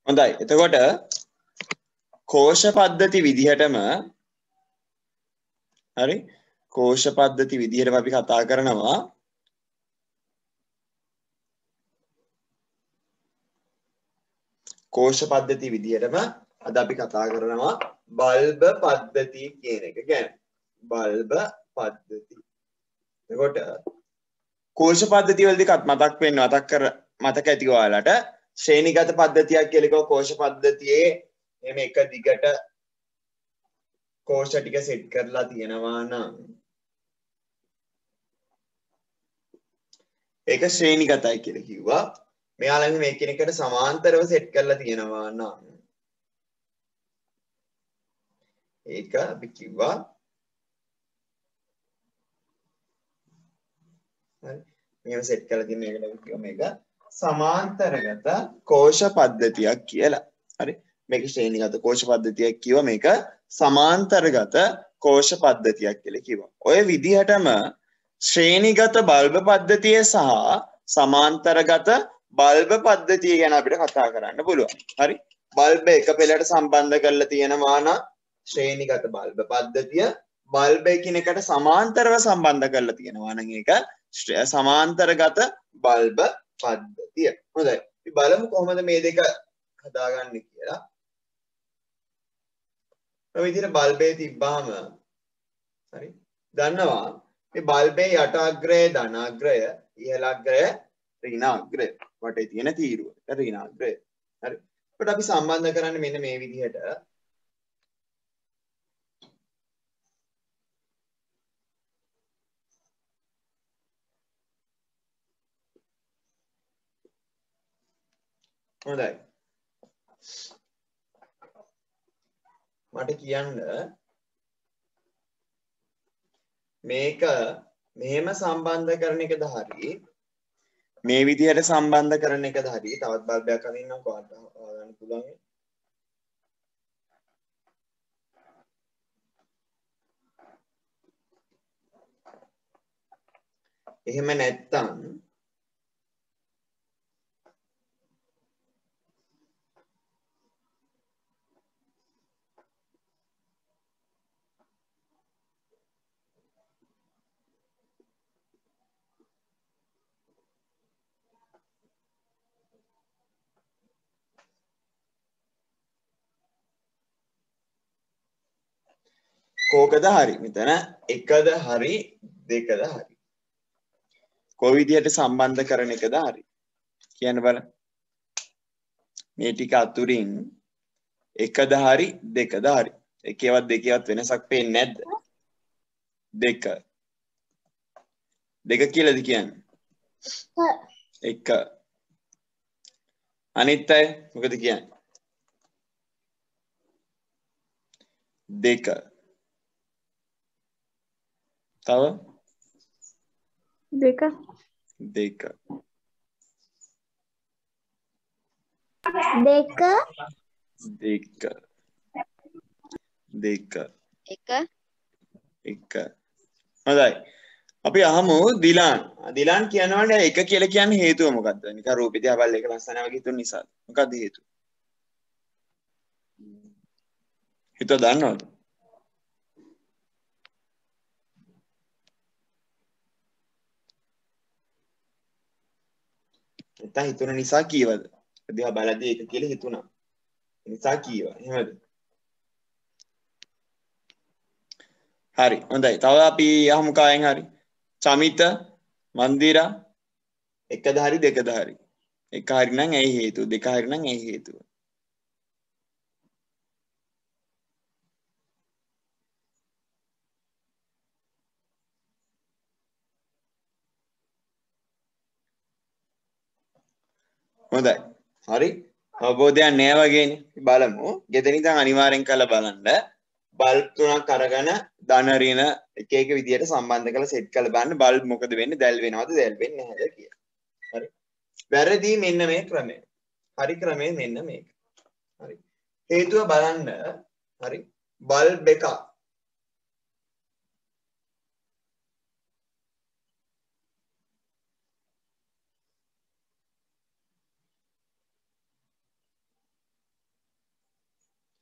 හොඳයි. එතකොට කෝෂ පද්ධති විදිහටම හරි කෝෂ පද්ධති විදිහටම අපි කතා කරනවා කෝෂ පද්ධති විදිහටම අද අපි කතා කරනවා බල්බ පද්ධතිය කියන එක ගැන. බල්බ පද්ධති. එතකොට කෝෂ පද්ධතිය වලදී මතක් වෙන්න මතක ඇති ඔයාලට ශ්‍රේණිගත පද්ධතියක් කියලා එකව කෝෂ පද්ධතියේ එහෙම එක දිගට කෝෂ ටික සෙට් කරලා තියෙනවා නම් ඒක ශ්‍රේණිගතයි කියලා කිව්වා. මෙයාලා මේ එකිනෙකට සමාන්තරව සෙට් කරලා තියෙනවා නම් ඒක අපි කිව්වා හරි මේව සෙට් කරලා තියෙන එකට අපි කිව්වා මේක සමාන්තරගත කෝෂ පද්ධතියක් කියලා. හරි මේක ශ්‍රේණිගත කෝෂ පද්ධතියක් කිව්වා මේක සමාන්තරගත කෝෂ පද්ධතියක් කියලා කිව්වා. ඔය විදිහටම ශ්‍රේණිගත බල්බ පද්ධතිය සහ සමාන්තරගත බල්බ පද්ධතිය ගැන අපිට කතා කරන්න පුළුවන්. හරි බල්බ එක පෙළට සම්බන්ධ කරලා තියෙනවා නම් ශ්‍රේණිගත බල්බ පද්ධතිය බල්බ එකිනෙකට සමාන්තරව සම්බන්ධ කරලා තියෙනවා නම් ඒක සමාන්තරගත බල්බ පද්ධතිය. හොඳයි. අපි බලමු කොහොමද මේ දෙක හදාගන්නේ කියලා. මේ විදිහට බල්බේ තිබ්බාම හරි දන්නවා මේ බල්බේ යට අග්‍රය ධන අග්‍රය ඉහළ අග්‍රය ඍණ අග්‍රය වටේ තියෙන තීරුව ඍණ අග්‍රය. හරි. ඒකට අපි සම්බන්ධ කරන්නේ මෙන්න මේ විදිහට. හොඳයි. මට කියන්න මේක මෙහෙම සම්බන්ධ කරන එකද හරි මේ විදිහට සම්බන්ධ කරන එකද හරි තවත් බල්බයක් අදින්නම් කොහොමද ගන්න පුළුවන්. එහෙම නැත්තම් කෝකද හරි මෙතන එකද හරි දෙකද හරි කොයි විදිහට සම්බන්ධ කරන එකද හරි කියන්න බලන්න. මේ ටික අතුරින් එකද හරි දෙකද හරි එකේවත් දෙකේවත් වෙනසක් පේන්නේ නැද්ද? දෙක කියලාද කියන්නේ? එක. අනිත් අය මොකද කියන්නේ? දෙක. තව දෙක දෙක. එක. හොඳයි. අපි අහමු දිලාන්. දිලාන් කියනවානේ එක කියලා කියන්නේ හේතුව මොකද්ද? නිකන් රූපෙ දිහා බලලා එක ලස්සනයි වගේ හිතුන නිසා. මොකද්ද හේතුව? හිතුව දන්නවද? නැත්නම් හිතුන නිසා කීවද? දිහා බලද්දී එක කියලා හිතුණා. ඒ නිසා කීවා. එහෙමද? හරි. හොඳයි. තව අපි අහමු කායෙන් හරි. චමිත, මන්දිරා එකද හරි දෙකද හරි. එක හරි නම් ඇයි හේතුව? දෙක හරි නම් ඇයි හේතුව? හොඳයි. හරි. අවබෝධයක් නෑ වගේනේ. බලමු. ගෙදර ඉඳන් අනිවාර්යෙන් කරලා බලන්න. බල්බ් තුනක් අරගෙන ධන ඍණ එක එක විදියට සම්බන්ධ කරලා සෙට් කරලා බලන්න බල්බ් මොකද වෙන්නේ? දැල් වෙනවද? දැල් වෙන්නේ නැහැද කියලා. හරි. වැරදි මෙන්න මේ ක්‍රමය. හරි ක්‍රමය මෙන්න මේක. හරි. හේතුව බලන්න. හරි. බල්බ් එකක්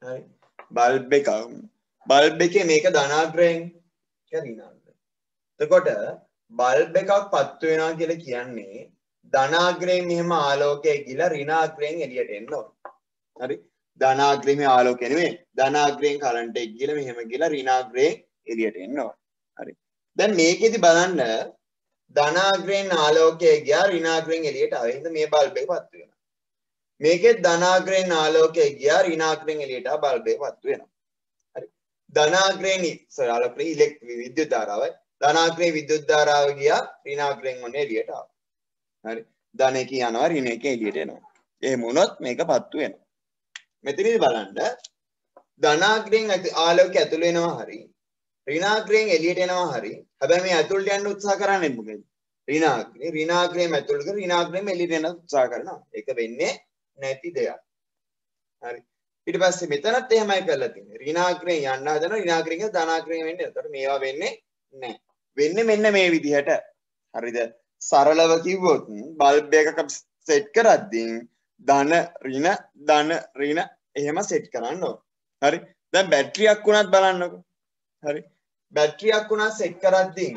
හරි බල්බ් එකේ මේක ධනාග්‍රයෙන් ඍණාග්‍රයෙන්. එතකොට බල්බ් එකක් පත්තු වෙනවා කියලා කියන්නේ ධනාග්‍රයෙන් මෙහෙම ආලෝකය ගිලා ඍණාග්‍රයෙන් එළියට එන්න ඕන. හරි ධනාග්‍රයෙන් මේ ආලෝකය නෙමෙයි ධනාග්‍රයෙන් කරන්ට් එක ගිලා මෙහෙම ගිලා ඍණාග්‍රයෙන් එළියට එන්න ඕන. හරි දැන් මේකෙදි බලන්න ධනාග්‍රයෙන් ආලෝකය ගියා ඍණාග්‍රයෙන් එළියට ආවේ. එහෙනම් මේ බල්බ් එක පත්තු වෙනවා. මේකෙත් ධනාග්‍රයෙන් ආලෝකය ගියා ඍණාග්‍රයෙන් එළියට ආ බල්බ් එක පත්තු වෙනවා. හරි ධනාග්‍රයෙන් ආලෝකයේ විද්‍යුත් ධාරාවයි ධනාග්‍රයෙන් විද්‍යුත් ධාරාව ගියා ඍණාග්‍රයෙන් ඔන්නේ එළියට ආවා. හරි ධන එක යනවා ඍණ එක එළියට එනවා. එහෙම වුණොත් මේක පත්තු වෙනවා. මෙතනදී බලන්න ධනාග්‍රයෙන් ආලෝකය ඇතුළ වෙනවා හරි ඍණාග්‍රයෙන් එළියට එනවා හරි. හැබැයි මේ ඇතුළට යන්න උත්සාහ කරන්නේ මොකද? ඍණාග්‍රයෙන් ඇතුළට කර ඍණාග්‍රයෙන් එළියට එන්න උත්සාහ කරනවා. ඒක වෙන්නේ නැති දෙයක්. හරි. ඊට පස්සේ මෙතනත් එහෙමයි කරලා තියෙන්නේ. ඍණාග්‍රයෙන් යන්න හදනවා ඍණාග්‍රයෙන් ධනාග්‍රයෙන් වෙන්නේ. එතකොට මේවා වෙන්නේ නැහැ. වෙන්නේ මෙන්න මේ විදිහට. හරිද? සරලව කිව්වොත් බල්බ් එකක සෙට් කරද්දී ධන ඍණ එහෙම සෙට් කරන්න ඕන. හරි. දැන් බැටරියක් වුණත් බලන්නකො. හරි. බැටරියක් වුණත් සෙට් කරද්දී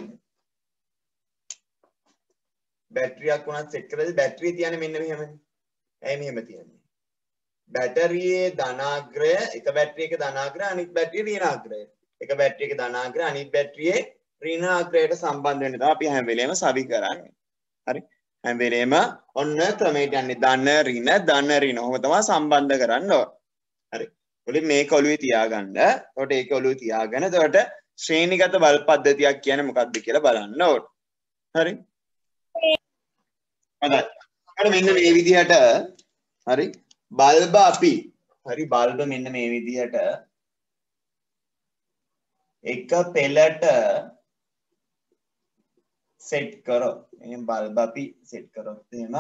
බැටරිය තියන්නේ මෙන්න මෙහෙමනේ. ඇයි මෙහෙම තියන්නේ? බැටරියේ ධනාග්‍රය එක බැටරියක ධනාග්‍රය අනිත් බැටරියේ ඍණාග්‍රය. එක බැටරියක ධනාග්‍රය අනිත් බැටරියේ ඍණාග්‍රයට සම්බන්ධ වෙන්න තමයි අපි හැම වෙලේම සවි කරන්නේ. හරි. හැම වෙලේම ඔන්න ක්‍රමයට යන්නේ ධන ඍණ ඔහොම තමයි සම්බන්ධ කරන්න ඕන. හරි. මුලින් මේක ඔළුවේ තියාගන්න. එතකොට ඒක ඔළුවේ තියාගෙන එතකොට ශ්‍රේණිගත බල් පද්ධතියක් කියන්නේ මොකක්ද කියලා බලන්න ඕන. හරි. හරි. මෙන්න මේ විදිහට හරි බල්බ අපි හරි බල්බ මෙන්න මේ විදිහට එක පෙළට සෙට් කරොත් එහෙනම් බල්බ අපි සෙට් කරොත් එහෙම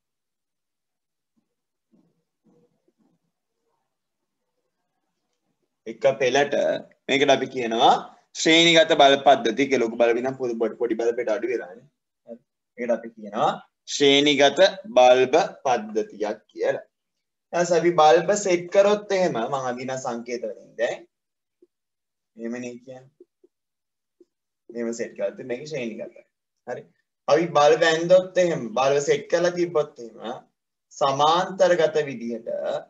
එක පෙළට මේකට අපි කියනවා ශ්‍රේණිගත බල්බ පද්ධතිය කියලා. ලොකු බල්බ නම් පොඩි බල්බට අඩු වෙලානේ. හරි. මේකට අපි කියනවා ශ්‍රේණිගත බල්බ පද්ධතියක් කියලා. ඊට අපි බල්බ සෙට් කරොත් එහෙම මම අදින සංකේත වලින් දැන් මෙහෙමනේ කියන්නේ. මෙහෙම සෙට් කරද්දි මේක ශ්‍රේණිගතයි. හරි. අපි බල්බ ඇන්දොත් එහෙම බල්බ සෙට් කරලා තිබ්බොත් එහෙම සමාන්තරගත විදිහට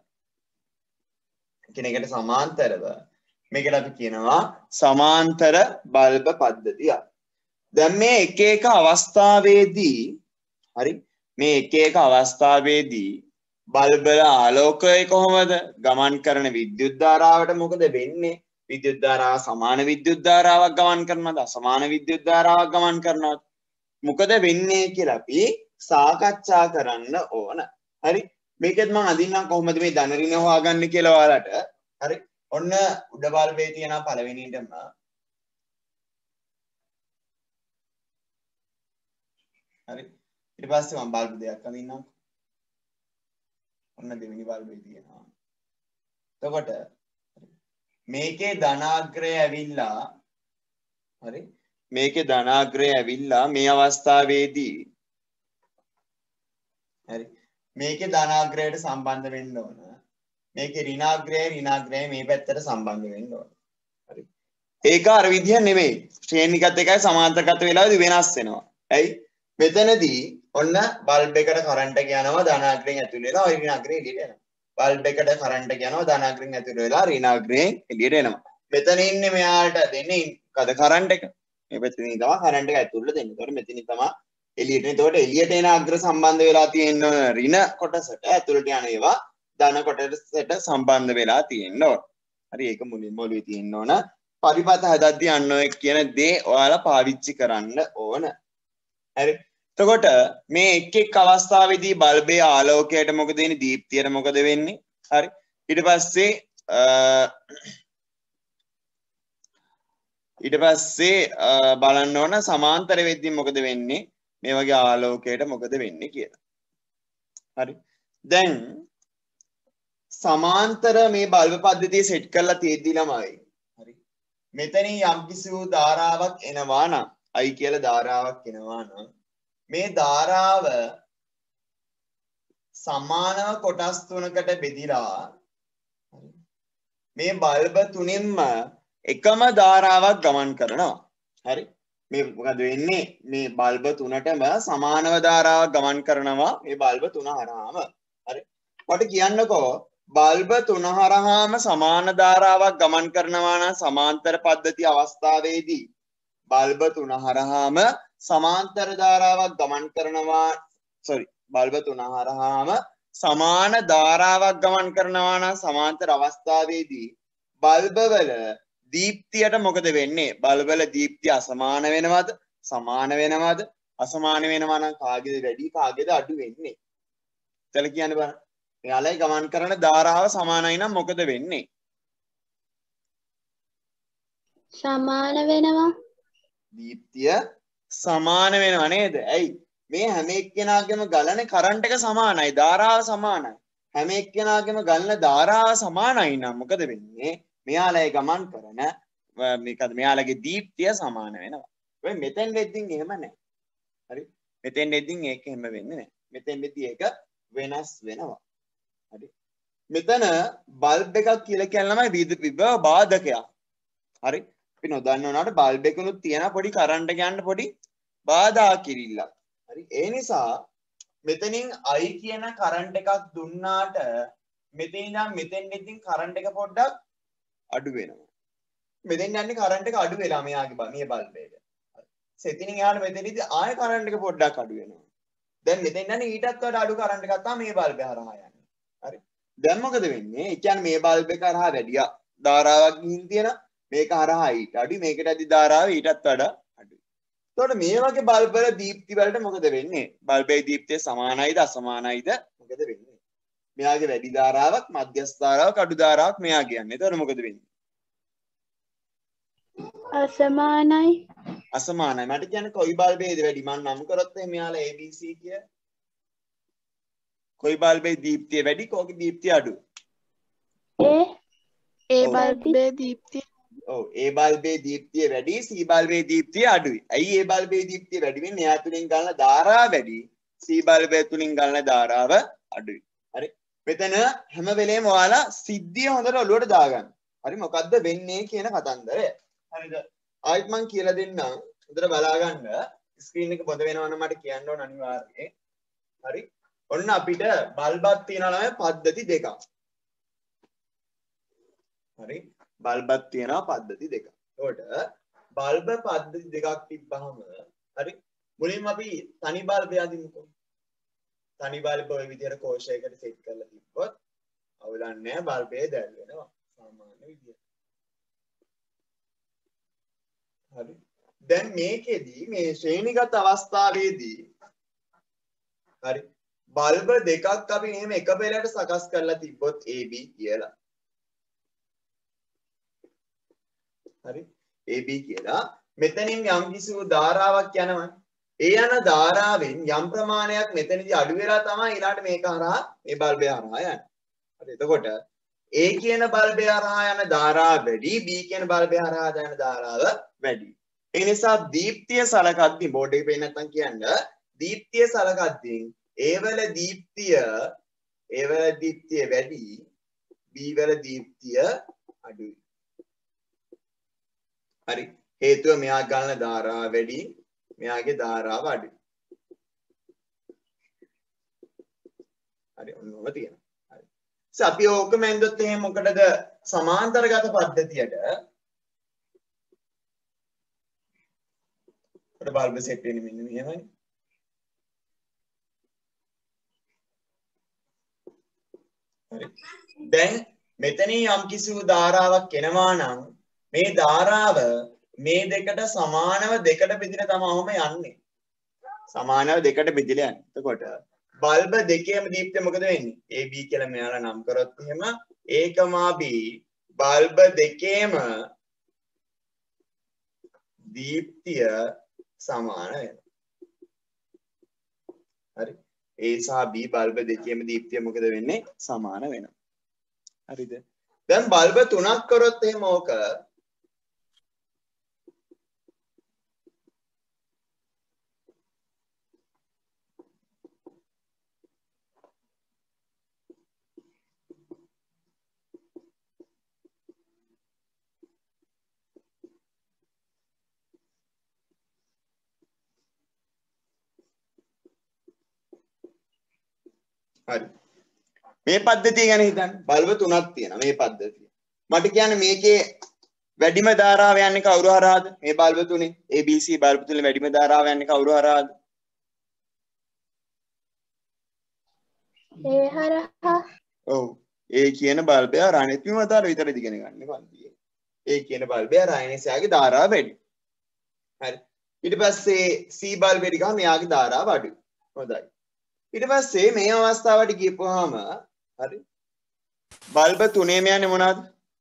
කෙනෙකුට සමාන්තරව මේකට අපි කියනවා සමාන්තර බල්බ පද්ධතිය. දැන් මේ එක එක අවස්ථාවේදී හරි මේ එක එක අවස්ථාවේදී බල්බ් වල ආලෝකය කොහොමද ගමන් කරන විද්‍යුත් ධාරාවට මොකද වෙන්නේ? විද්‍යුත් ධාරාව සමාන විද්‍යුත් ධාරාවක් ගමන් කරනවද අසමාන විද්‍යුත් ධාරාවක් ගමන් කරනවද මොකද වෙන්නේ කියලා අපි සාකච්ඡා කරන්න ඕන. හරි මේකෙත් මම අඳින්නම් කොහොමද මේ ධන ඍණ හොයාගන්නේ කියලා ඔයාලට. හරි ඔන්න උඩ බල්බේ තියෙන පළවෙනිටම හරි ඊට පස්සේ මම බල්බ් දෙකක් අඳින්නම්. ඔන්න දෙවෙනි බල්බේ තියෙනවා. එතකොට මේකේ ධනාග්‍රය ඇවිල්ලා හරි මේකේ ධනාග්‍රය ඇවිල්ලා මේ අවස්ථාවේදී හරි මේකේ ධනාග්‍රයට සම්බන්ධ වෙන්න ඕන. මේකේ ඍණාග්‍රය මේ පැත්තට සම්බන්ධ වෙන්න ඕන. හරි ඒක අර විදිහ නෙමෙයි. ශ්‍රේණිගත එකයි සමාන්තරගත වෙලාවදී වෙනස් වෙනවා. ඇයි? මෙතනදී ඔන්න බල්බ් එකට කරන්ට් එක යනවා ධනාග්‍රයෙන් ඇතුල් වෙලා ඍණාග්‍රයෙන් එළියට එනවා. බල්බ් එකට කරන්ට් එක යනවා ධනාග්‍රයෙන් ඇතුල් වෙලා ඍණාග්‍රයෙන් එළියට එනවා. මෙතන ඉන්නේ මෙයාට දෙන්නේ කද කරන්ට් එක. මේ පැත්තේ තමයි කරන්ට් එක ඇතුළට දෙන්නේ. ඒතකොට මෙතනින් තමයි එළියට එන්නේ. ඒතකොට එළියට එන අග්‍ර සම්බන්ධ වෙලා තියෙන ඍණ කොටසට ඇතුළට යන ඒවා ධන කොටසට සම්බන්ධ වෙලා තියෙන්න ඕන. හරි ඒක මුලින්ම ඔළුවේ තියෙන්න ඕන. පරිපත හදද්දී අන්න ඔය කියන දේ ඔයාලා පාවිච්චි කරන්න ඕන. හරි එතකොට මේ එක් එක් අවස්ථාවේදී බල්බේ ආලෝකයට මොකද වෙන්නේ දීප්තියට මොකද වෙන්නේ හරි ඊට පස්සේ බලන්න ඕන සමාන්තර වෙද්දී මොකද වෙන්නේ මේ වගේ ආලෝකයට මොකද වෙන්නේ කියලා හරි දැන් සමාන්තර මේ බල්බ පද්ධතිය සෙට් කරලා තියෙද්දි ළමයි හරි මෙතනින් යම්කිසි වූ ධාරාවක් එනවා නම් I කියලා ධාරාවක් එනවා නම් මේ ධාරාව සමානව කොටස් තුනකට බෙදිලා මේ බල්බ තුනින්ම එකම ධාරාවක් ගමන් කරනවා. හරි. මේ මොකද වෙන්නේ? මේ බල්බ තුනටම සමානව ධාරාවක් ගමන් කරනවා මේ බල්බ තුන හරහාම. හරි. මට කියන්නකෝ බල්බ තුන හරහාම සමාන ධාරාවක් ගමන් කරනවා නම් සමාන්තර පද්ධති අවස්ථාවේදී බල්බ තුන හරහාම සමාන්තර ධාරාවක් ගමන් කරනවා බල්බ තුන හරහාම සමාන ධාරාවක් ගමන් කරනවා නම් සමාන්තර අවස්ථාවේදී බල්බ වල දීප්තියට මොකද වෙන්නේ? බල්බ වල දීප්තිය අසමාන වෙනවද? සමාන වෙනවද? අසමාන වෙනවා නම් කාගේද වැඩි කාගේද අඩු වෙන්නේ? එතන කියන්න බලන්න. මෙයාලයි ගමන් කරන ධාරාව සමානයි නම් මොකද වෙන්නේ? සමාන වෙනවා. දීප්තිය සමාන වෙනව නේද? ඇයි? මේ හැම එක්කෙනාගේම ගලන කරන්ට් එක සමානයි, ධාරාව සමානයි. හැම එක්කෙනාගේම ගලන ධාරාව සමානයි නම් මොකද වෙන්නේ? මෙයාලයි ගමන් කරන මෙයාලගේ දීප්තිය සමාන වෙනවා. වෙයි මෙතෙන් වෙද්දින් එහෙම නැහැ. හරි? මෙතෙන් වෙද්දින් ඒක එහෙම වෙන්නේ නැහැ. මෙතෙන් වෙද්දී ඒක වෙනස් වෙනවා. හරි? මෙතන බල්බ් එකක් කියලා කියනම විභව බාධකයක්. හරි? අපි නොදන්න උනාට බල්බ් එකනොත් තියෙන පොඩි කරන්ට් එක යන්න පොඩි බාධා කිරිල්ලක්. හරි? ඒ නිසා මෙතනින් I කියන කරන්ට් එකක් දුන්නාට මෙතන ඉඳන් මෙතෙන් ඉතින් කරන්ට් එක පොඩ්ඩක් අඩු වෙනවා. මෙතෙන් යන්නේ කරන්ට් එක අඩු වෙලා මෙයාගේ මේ බල්බ් එක. සෙතිනින් එහාට මෙතනදී ආයෙ කරන්ට් එක පොඩ්ඩක් අඩු වෙනවා. දැන් මෙතෙන් යන්නේ ඊටත් වඩා අඩු කරන්ට් එකක් තමයි මේ බල්බ් එක හරහා යන්නේ. හරි? දැන් මොකද වෙන්නේ? ඒ කියන්නේ මේ බල්බ් එක හරහා වැඩි ධාරාවක් ගිහින් තියෙනවා. මේක හරහා ඊට අඩු මේකට ඇති ධාරාව ඊටත් වඩා අඩුයි. එතකොට මේ වගේ බල්බ් වල දීප්ති වලට මොකද වෙන්නේ? බල්බේ දීප්තිය සමානයිද අසමානයිද මොකද වෙන්නේ? මෙයාගේ වැඩි ධාරාවක් මධ්‍යස්ථ ධාරාවක් අඩු ධාරාවක් මෙයා කියන්නේ. එතකොට මොකද වෙන්නේ? අසමානයි. අසමානයි. මට කියන්නේ කොයි බල්බේද වැඩි? මම නම් කරොත් මෙයාලා ABC කිය. කොයි බල්බේ දීප්තිය වැඩි කොහේ දීප්තිය අඩු? ඒ බල්බේ දීප්තිය ඔව් ඒ බල්බේ දීප්තිය වැඩි C බල්බේ දීප්තිය අඩුයි. ඇයි ඒ බල්බේ දීප්තිය වැඩි වෙන්නේ? එයා තුලින් ගන්න ධාරාව වැඩි. C බල්බය තුලින් ගන්න ධාරාව අඩුයි. හරි. මෙතන හැම වෙලේම ඔයාලා සිද්ධිය හොඳට ඔලුවට දාගන්න. හරි මොකද්ද වෙන්නේ කියන කතන්දරය. හරිද? ආයිත් මම කියලා දෙන්නම්. හොඳට බලා ගන්න. ස්ක්‍රීන් එක පොද වෙනවා නම් මට කියන්න ඕන අනිවාර්යයෙන්. හරි. ඔන්න අපිට බල්බක් තියෙනවා නම් පද්ධති දෙකක්. හරි. බල්බක් තියෙනවා පද්ධති දෙකක්. ඒකට බල්බ පද්ධති දෙකක් තිබ්බහම හරි මුලින්ම අපි තනි බල්බය අදිමුකෝ. තනි බල්බ ඔය විදිහට කෝෂයකට සෙට් කරලා තිබ්බොත් අවුලක් නැහැ බල්බය දැල් වෙනවා සාමාන්‍ය විදිහට. හරි. දැන් මේකෙදි මේ ශ්‍රේණිගත අවස්ථාවේදී හරි බල්බ දෙකක් අපි එහෙම එක පෙරට සකස් කරලා තිබ්බොත් AB කියලා. හරි AB කියලා මෙතනින් යම් කිසි ධාරාවක් යනවා. ඒ යන ධාරාවෙන් යම් ප්‍රමාණයක් මෙතනදී අඩු වෙලා තමයි ඊළාට මේක හරහා මේ බල්බය හරහා යන්නේ. හරි එතකොට A කියන බල්බය හරහා යන ධාරාව වැඩි B කියන බල්බය හරහා යන ධාරාව වැඩි. ඒ නිසා දීප්තිය සලකද්දී බෝඩ් එකේ පේන්නේ නැත්නම් කියන්න දීප්තිය සලකද්දී A වල දීප්තිය වැඩි B වල දීප්තිය අඩුයි. හරි හේතුව මෙයා ගන්න ධාරාව වැඩි මෙයාගේ ධාරාව අඩුයි. හරි ඔන්නෝම තියෙනවා. හරි. අපි ඕකම ඇන්දොත් එහෙනම් මොකටද සමාන්තරගත පද්ධතියට බල්බ සෙට් වෙන්නේ මෙන්න මෙහෙමයි. හරි. දැන් මෙතනින් යම් කිසි ධාරාවක් එනවා නම් මේ ධාරාව මේ දෙකට සමානව දෙකට බෙදිලා තමයිම යන්නේ. සමානව දෙකට බෙදිලා යන්නේ. එතකොට බල්බ දෙකේම දීප්තිය මොකද වෙන්නේ? AB කියලා මෙයාලා නම් කරොත් එහෙම A, B බල්බ දෙකේම දීප්තිය සමාන වෙනවා. හරි. A සහ B බල්බ දෙකේම දීප්තිය මොකද වෙන්නේ? සමාන වෙනවා. හරිද? දැන් බල්බ තුනක් කරොත් එහෙම ඕක හරි. මේ පද්ධතිය ගැන හිතන්න. බල්බ තුනක් තියෙනවා මේ පද්ධතිය. මට කියන්නේ මේකේ වැඩිම ධාරාව යන්නේ කවුරු හරහාද? මේ බල්බ තුනේ ABC බල්බ තුනේ වැඩිම ධාරාව යන්නේ කවුරු හරහාද? ඒ හරහා ඔව්. ඒ කියන බල්බය අනිත් විමතාර විතරද ඉගෙන ගන්න පන්තියේ. ඒ කියන බල්බය රායනසයාගේ ධාරාව වැඩි. හරි. ඊට පස්සේ C බල්බෙට ගියාම එයාගේ ධාරාව අඩුයි. හොඳයි. ඊට පස්සේ මේ අවස්ථාවට ගියපුවාම හරි. බල්බ තුනේම යන්නේ මොනවාද?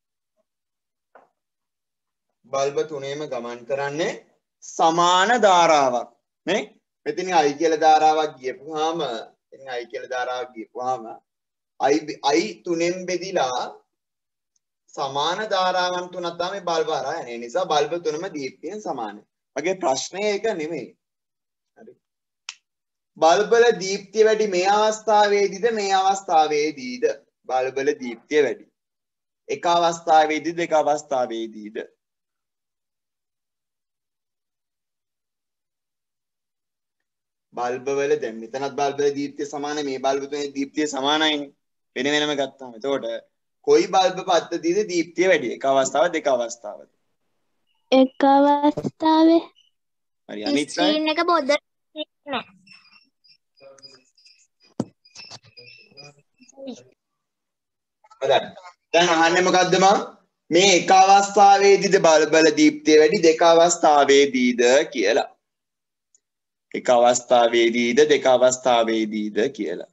බල්බ තුනේම ගමන් කරන්නේ සමාන ධාරාවක් නේ. මෙතන I කියලා ධාරාවක් ගියපුවාම ඉතින් I කියලා ධාරාවක් ගියපුවාම I තුනෙන් බෙදිලා සමාන ධාරාවන් තුනක් තමයි බල්බ හරහා යන්නේ. ඒ නිසා බල්බ තුනම දීප්තියෙන් සමානයි. මගේ ප්‍රශ්නේ ඒක නෙමෙයි. හරි. බල්බ වල දීප්තිය වැඩි මේ අවස්ථාවේදීද මේ අවස්ථාවේදීද? බල්බ වල දීප්තිය වැඩි. එක අවස්ථාවේදීද එක අවස්ථාවේදීද? බල්බ වල දැන් මෙතනත් බල්බ වල දීප්තිය සමානයි මේ බල්බ තුනේ දීප්තිය සමානයිනේ. වෙන වෙනම ගත්තාම. එතකොට කොයි බල්බ පද්ධතියද දීප්තිය වැඩි? එක අවස්ථාවද දෙක අවස්ථාවද? එක අවස්ථාවේ හරි අනිත් අය ස්ක්‍රීන් එක පොඩ්ඩක් නෑ. හරි. දැන් අහන්නේ මොකද්ද මම? මේ එක අවස්ථාවේදීද බල්බ වල දීප්තිය වැඩි දෙක අවස්ථාවේදීද කියලා. එක අවස්ථාවේදීද දෙක අවස්ථාවේදීද කියලා.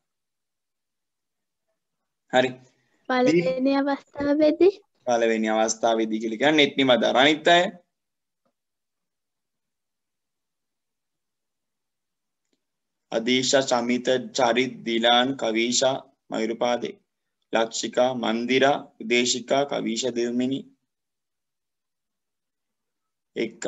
හරි. පළවෙනි අවස්ථාවේදී පළවෙනි අවස්ථාවේදී කියලා කියන්නේ නෙත් නිමදාර. අනිත් අය අදීෂා චමිත චරිත් දිලාන් කවීෂා මයුරපාදේ ලක්ෂිකා මන්දිරා උදේශිකා කවීෂා දෙව්මිනි එක.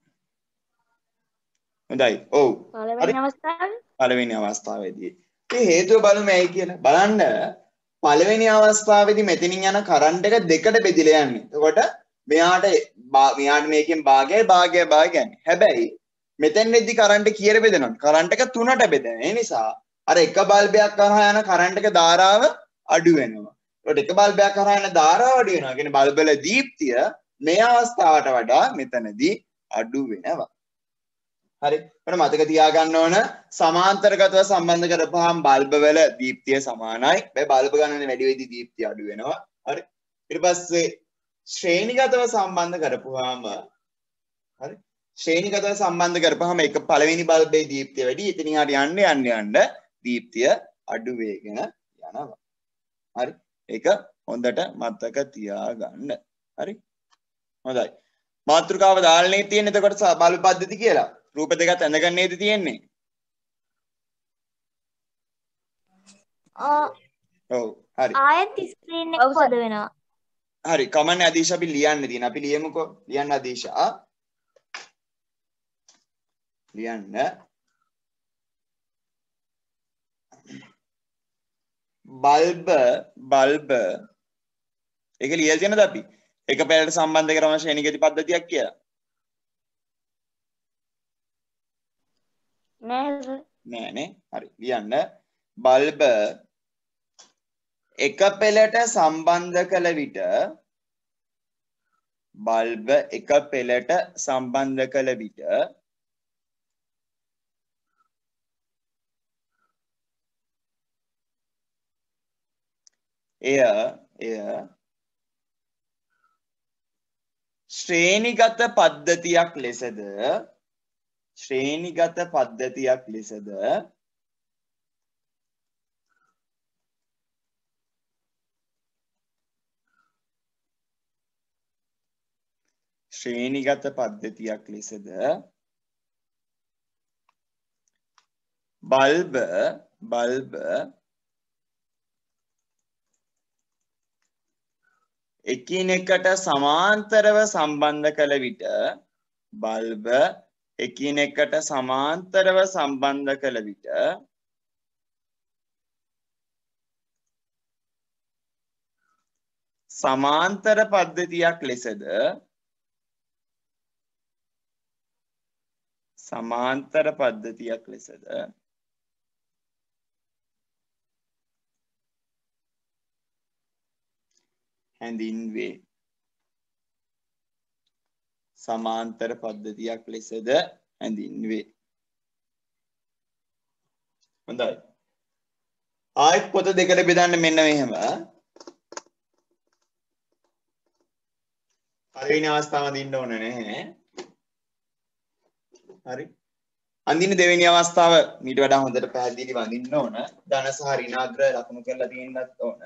හොඳයි. ඔව්. පළවෙනි අවස්ථාවේ පළවෙනි අවස්ථාවේදී. ඒ හේතුව බලමු ඇයි කියලා. බලන්න පළවෙනි අවස්ථාවේදී මෙතනින් යන කරන්ට් එක දෙකට බෙදිලා යන්නේ. එතකොට මෙයාට මේකෙන් භාගයයි යන්නේ. හැබැයි මෙතෙන්ෙදි කරන්ට් කීයට බෙදෙනවද? කරන්ට් එක තුනට බෙදෙනවා. ඒ නිසා අර එක බල්බයක් කරහා යන කරන්ට් එක ධාරාව අඩු වෙනවා. ඒකට එක බල්බයක් කරහා යන ධාරාව අඩු වෙනවා. කියන්නේ බල්බ වල දීප්තිය මේ අවස්ථාවට වඩා මෙතනදී අඩු වෙනවා. හරි. අපිට මතක තියාගන්න ඕන සමාන්තරගතව සම්බන්ධ කරපුවාම බල්බ වල දීප්තිය සමානයි. මේ බල්බ ගණනේ වැඩි වෙද්දී දීප්තිය අඩු වෙනවා. හරි. ඊට පස්සේ ශ්‍රේණිගතව සම්බන්ධ කරපුවාම හරි. ශ්‍රේණිගතව සම්බන්ධ කරපුවාම එක පළවෙනි බල්බේ දීප්තිය වැඩි. එතනින් හරි යන්න දීප්තිය අඩු වෙගෙන යනවා. හරි. ඒක හොඳට මතක තියාගන්න. හරි. හොඳයි. මාතෘකාව දාලනේ තියෙන එතකොට බල්බ පද්ධති කියලා. රූප දෙකත් ඇඳගෙන නේද තියෙන්නේ? ඔව්. හරි. ආයෙත් ස්ක්‍රීන් එක පොද වෙනවා. හරි. කමන්නේ අදීෂ අපි ලියන්න තියෙන. අපි ලියමුකෝ. ලියන්න අදීෂ. ලියන්න. බල්බ ඒක ලියලා තියෙනද අපි? එක පැලට සම්බන්ධ කරන ශ්‍රේණිගත පද්ධතියක් කියලා. නෑනේ. හරි. ලියන්න. බල්බ එක පෙළට සම්බන්ධ කළ විට එය ශ්‍රේණිගත පද්ධතියක් ලෙසද බල්බ එකිනෙකට සමාන්තරව සම්බන්ධ කළ විට සමාන්තර පද්ධතියක් ලෙසද හැඳින්වේ. සමාන්තර පද්ධතියක් ලෙසද හැඳින්වේ. හොඳයි. ආයෙත් පොත දෙකට බෙදන්න මෙන්න මෙහෙම. පළවෙනි අවස්ථාව අඳින්න ඕන නැහැ. හරි. අඳින දෙවෙනි අවස්ථාව ඊට වඩා හොඳට පැහැදිලිව අඳින්න ඕන. ධන සහ ඍණාග්‍ර ලකුණු කරලා තියෙන්නත් ඕන.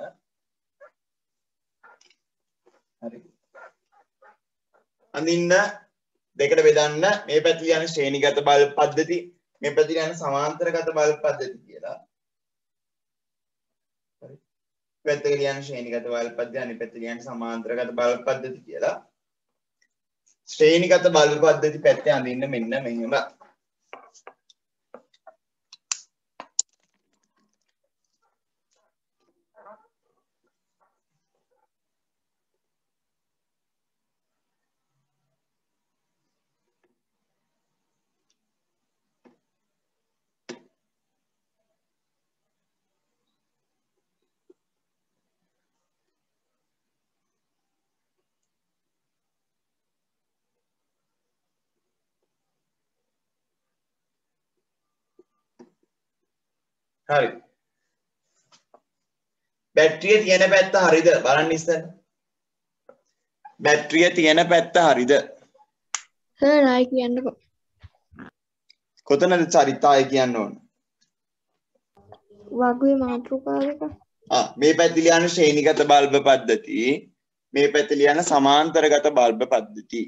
හරි. අඳින්න දෙකට බෙදන්න මේ පැත්තේ යන ශ්‍රේණිගත බල පද්ධති මේ පැත්තේ යන සමාන්තරගත බල පද්ධති කියලා. හරි. පැත්තක ලියන ශ්‍රේණිගත බල පද්ධතිය අනිත් පැත්තේ ලියන සමාන්තරගත බල පද්ධති කියලා. ශ්‍රේණිගත බල පද්ධති පැත්තේ අඳින්න මෙන්න මෙහෙම. හරි. බැටරිය තියෙන පැත්ත හරිද? බලන්න ඉස්සෙල්ලා. බැටරිය තියෙන පැත්ත හරිද? සර් ආයි කියන්නකෝ. කොතනද චරිතාය කියන්න ඕන? වගුවේ මාතෘකාවක. මේ පැත්තේ ලියන ශ්‍රේණිගත බල්බ පද්ධති මේ පැත්තේ ලියන සමාන්තරගත බල්බ පද්ධති.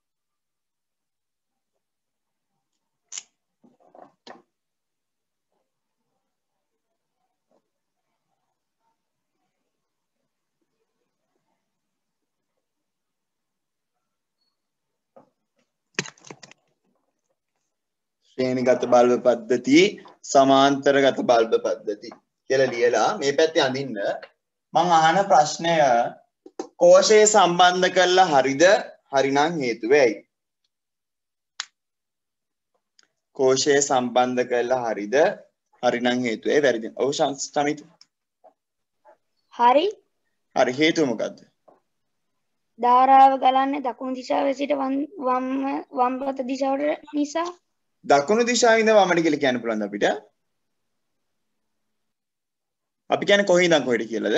ශ්‍රේණිගත බල්බ පද්ධති සමාන්තරගත බල්බ පද්ධති කියලා ලියලා මේ පැත්තේ අඳින්න. මම අහන ප්‍රශ්නය කෝෂය සම්බන්ධ කරලා හරිද? හරිනම් හේතුව ඇයි? කෝෂය සම්බන්ධ කරලා හරිද? හරිනම් හේතුව ඇයි? වැරදිද? ඔව් සමිත. හරි. හරි හේතුව මොකද්ද? ධාරාව ගලන්නේ දකුණු දිශාවේ සිට වම් පැත්ත දිශාවට නිසා. දකුණු දිශාවේ ඉඳන් වමට කියලා කියන්න පුළුවන්ද අපිට? අපි කියන්නේ කොහේ ඉඳන් කොහෙට කියලාද?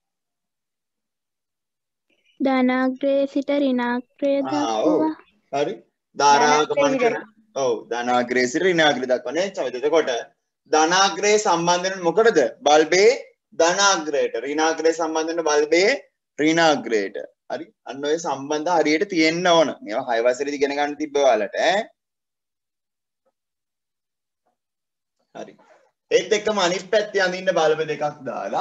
ධනාග්‍රයේ සිට ඍණාග්‍රය දක්වා. හරි. ධාරාව ගමන් කරන. ඔව් ධනාග්‍රයේ සිට ඍණාග්‍රය දක්වා නේ. එතකොට ධනාග්‍රයේ සම්බන්ධ වෙන මොකටද? බල්බේ ධනාග්‍රයට. ඍණාග්‍රයේ සම්බන්ධ වෙන බල්බේ ඍණාග්‍රයට. හරි. අන්න ඔය සම්බන්ධ හරියට තියෙන්න ඕන. මේවා 6 වසරේදී ඉගෙන ගන්න තිබ්බ ඔයාලට ඈ. හරි. ඒත් එක්කම අනිත් පැත්තේ අඳින්න බල්බ දෙකක් දාලා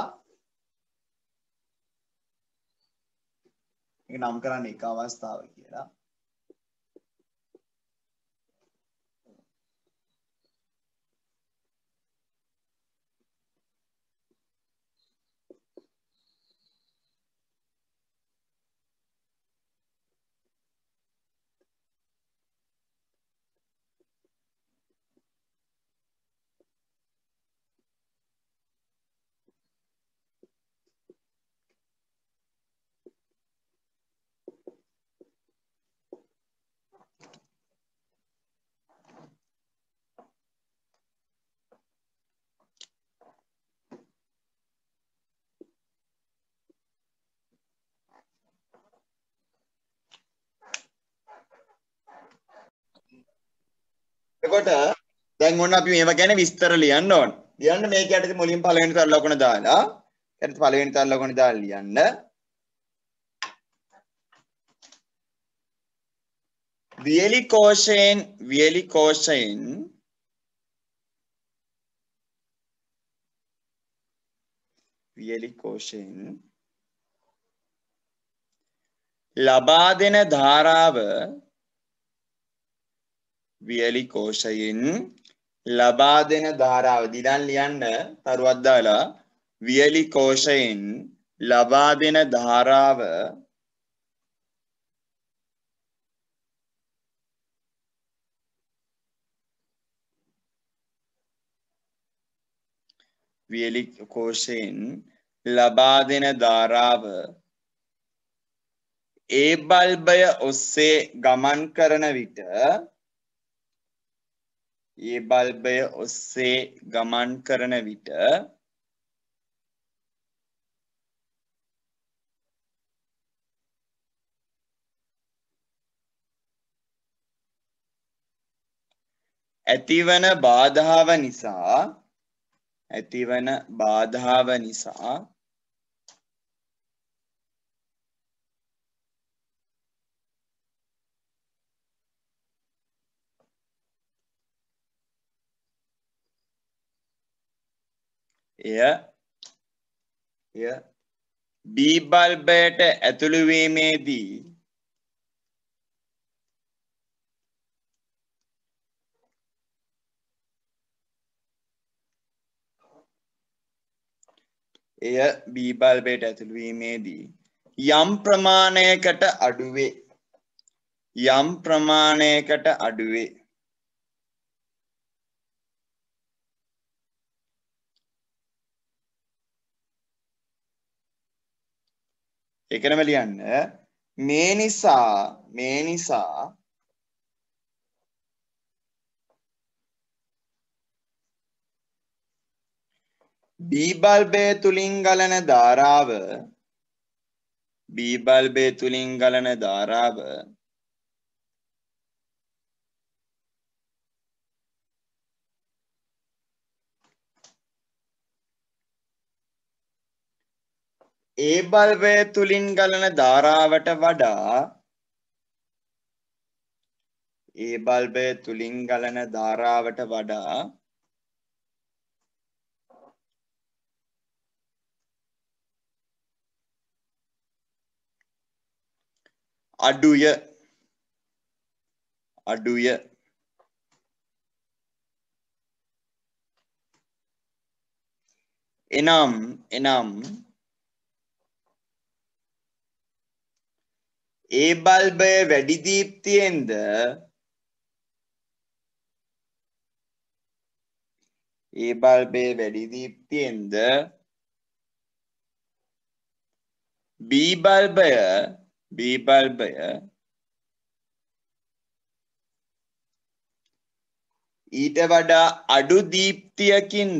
ඒක නම් කරන්නේ එක අවස්ථාව කියලා. එතකොට දැන් ඔන්න අපි මේවා ගැන විස්තර ලියන්න ඕන. ලියන්න මේක යටතේ මුලින් පළවෙනි තර ලකුණ දාලා ඊට පළවෙනි තර ලකුණ දාලා ලියන්න. වියලි කෝෂයෙන් ලබා දෙන ධාරාව වියලි කෝෂයෙන් ලබා දෙන ධාරාව දිලන් ලියන්න තරුවක් දාලා වියලි කෝෂයෙන් ලබා දෙන ධාරාව වියලි කෝෂයෙන් ලබා දෙන ධාරාව ඒ බල්බය ඔස්සේ ගමන් කරන විට ඒ බල්බය ඔස්සේ ගමන් කරන විට ඇතිවන බාධාව නිසා එය බී බල්බයට ඇතුළු වීමේදී යම් ප්‍රමාණයකට අඩුවේ. ඒකනම ලියන්න. මේ නිසා බී බල්බය තුලින් ගලන ධාරාව ඒ බල්බය තුලින් ගලන ධාරාවට වඩා අඩුය. එනම් ඒ බල්බය වැඩි දීප්තියෙන්ද බී බල්බය ඊට වඩා අඩු දීප්තියකින්ද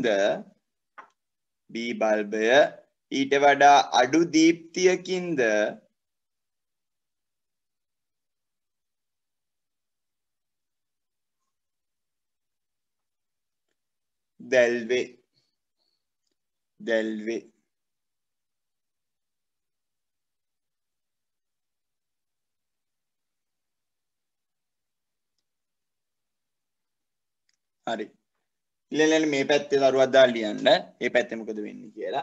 දැල්වේ. හරි. ඊළඟට මේ පැත්තේ දරුවක් දාලා ලියන්න. මේ පැත්තේ මොකද වෙන්නේ කියලා.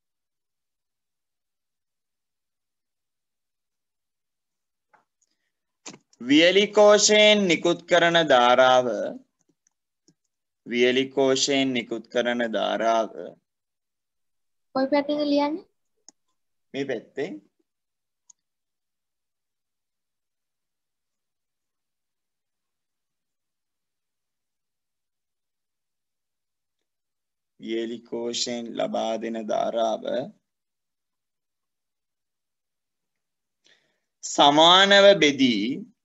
වියලි කෝෂයෙන් නිකුත් කරන ධාරාව කොයි පැත්තේද ලියන්නේ? මේ පැත්තේ වියලි කෝෂයෙන් ලබා දෙන ධාරාව සමානව බෙදී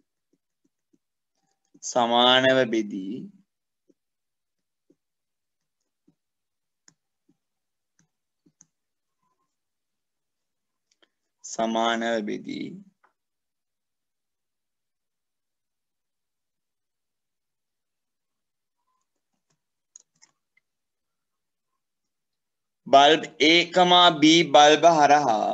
බල්බ් A, B බල්බ හරහා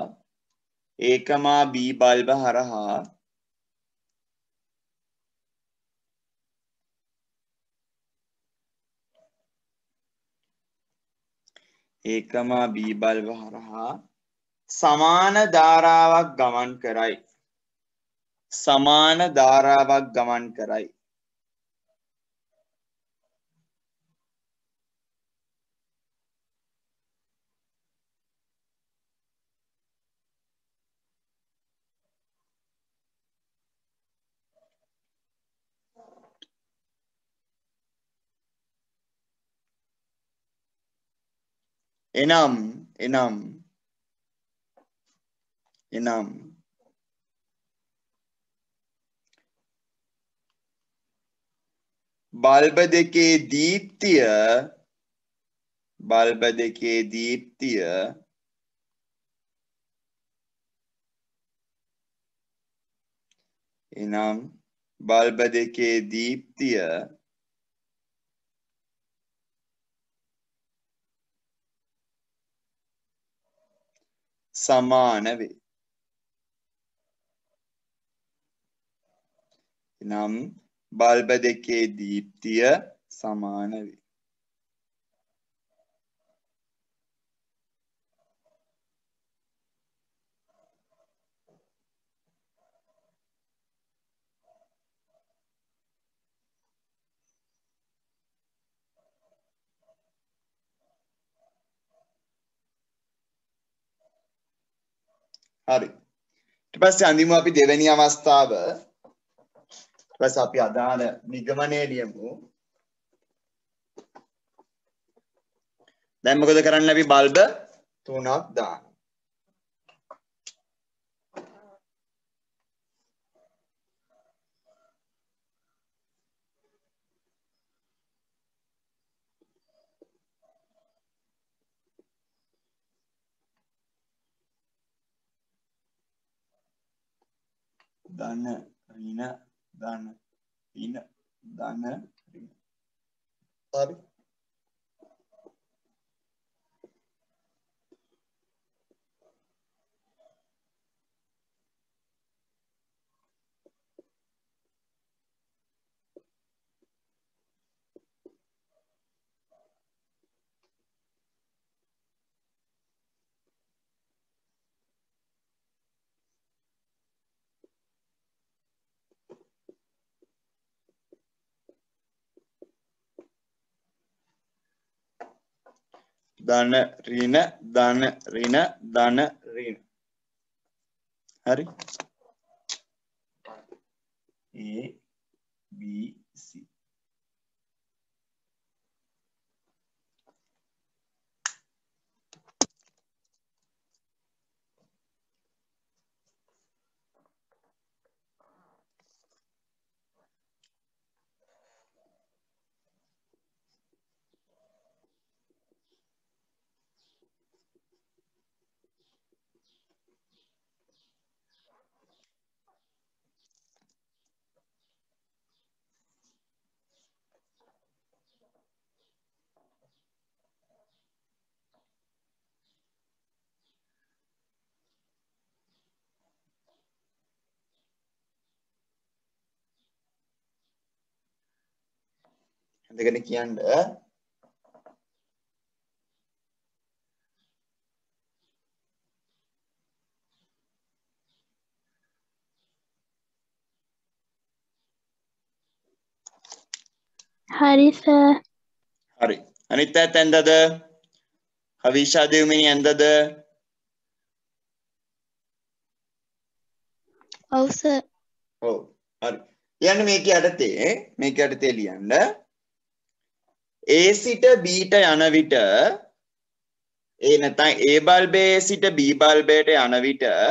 සමාන ධාරාවක් ගමන් කරයි. එනම් බල්බ දෙකේ දීප්තිය එනම් බල්බ දෙකේ දීප්තිය සමාන වේ. එනම් බල්බ දෙකේ දීප්තිය සමාන වේ. හරි. ඊට පස්සේ අඳිමු අපි දෙවෙනි අවස්ථාව. ඊට පස්සේ අපි අදාළ නිගමනය ලියමු. දැන් මොකද කරන්නේ අපි බල්බ 3ක් දානවා. ධන ඍණ ධන ඍණ ධන ඍණ. හරි. ධන ඍණ ධන ඍණ ධන ඍණ. හරි. A B C. හඳගෙන කියන්න. හරි සර්. හරි. අනිත් පැත්ත ඇන්දද? හවිෂා දෙව්මිනි ඇන්දද? ඔව් සර්. ඔව්. හරි. ලියන්න මේක යටතේ ලියන්න. A සිට B ට යන විට නැත්නම් A බල්බයේ සිට B බල්බයට යන විට A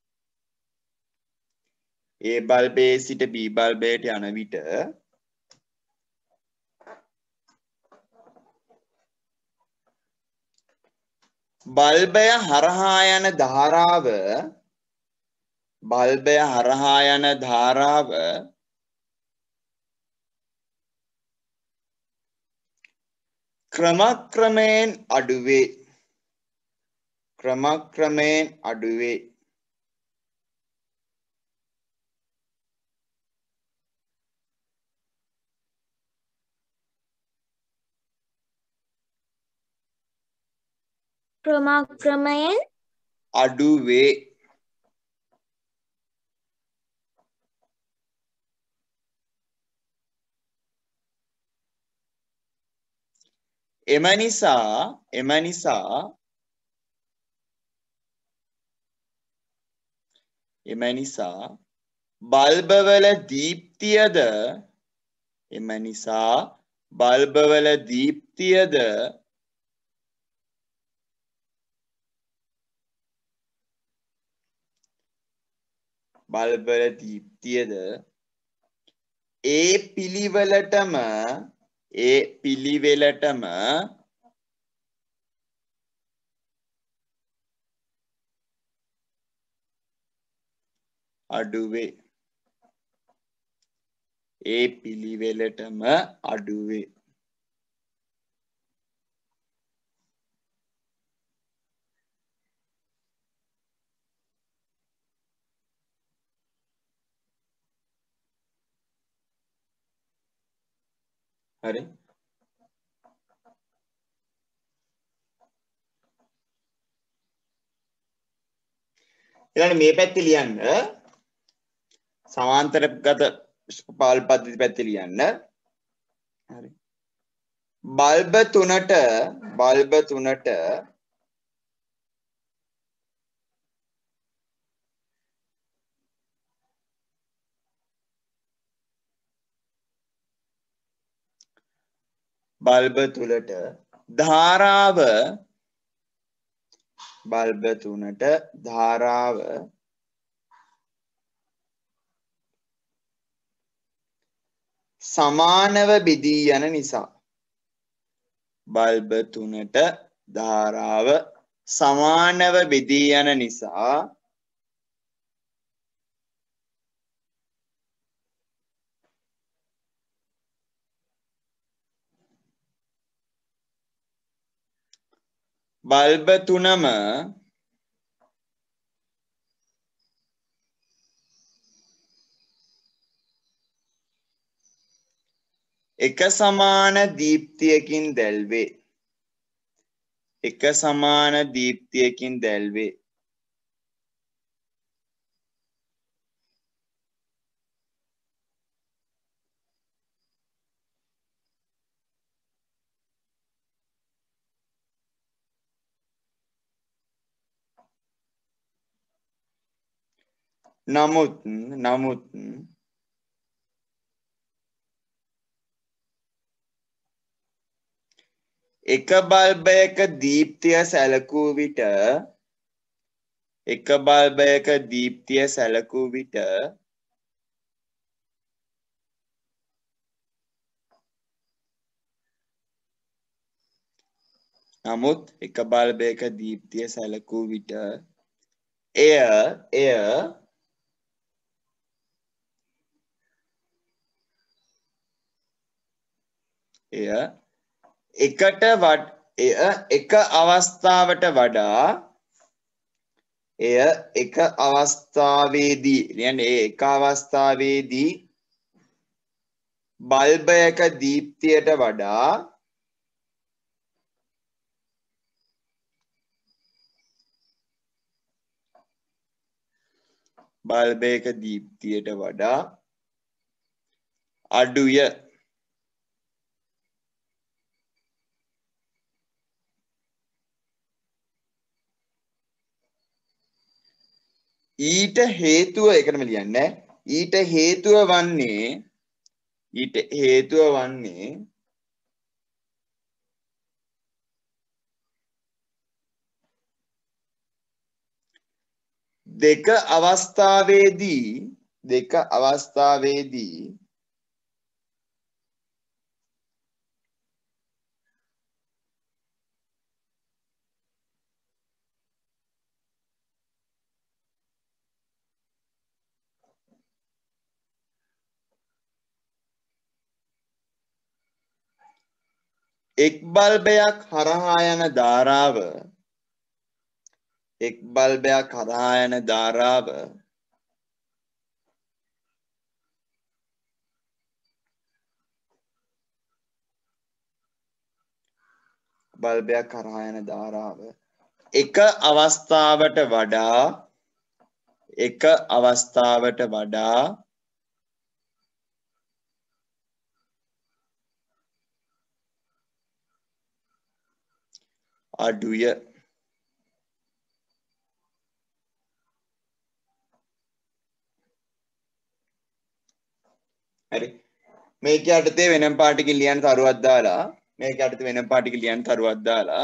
බල්බයේ සිට B බල්බයට යන විට බල්බය හරහා යන ධාරාව ක්‍රමක්‍රමයෙන් අඩුවේ. ක්‍රමක්‍රමයෙන් අඩුවේ. එම නිසා බල්බවල දීප්තියද ඒ පිළිවෙලටම අඩුවේ. ඒ පිළිවෙලටම අඩුවේ. හරි. ඊළඟ මේ පැත්තේ ලියන්න සමාන්තරගත පාල් පද්ධති පැත්තේ ලියන්න. හරි. බල්බ තුනට ධාරාව සමානව බෙදී යන නිසා. බල්බ තුනට ධාරාව සමානව බෙදී යන නිසා බල්බ තුනම එක සමාන දීප්තියකින් දැල්වේ. නමුත් එක බල්බයක දීප්තිය සැලකූ විට එය එක අවස්ථාවට වඩා එක අවස්ථාවේදී බල්බයක දීප්තියට වඩා අඩුය. ඊට හේතුව එකටම ලියන්න. ඊට හේතුව වන්නේ දෙක අවස්ථාවේදී එක් බල්බයක් හරහා යන ධාරාව එක අවස්ථාවට වඩා අඩුය. හරි. මේක යටතේ වෙනම පාටකින් ලියන්න තරුවක් දාලා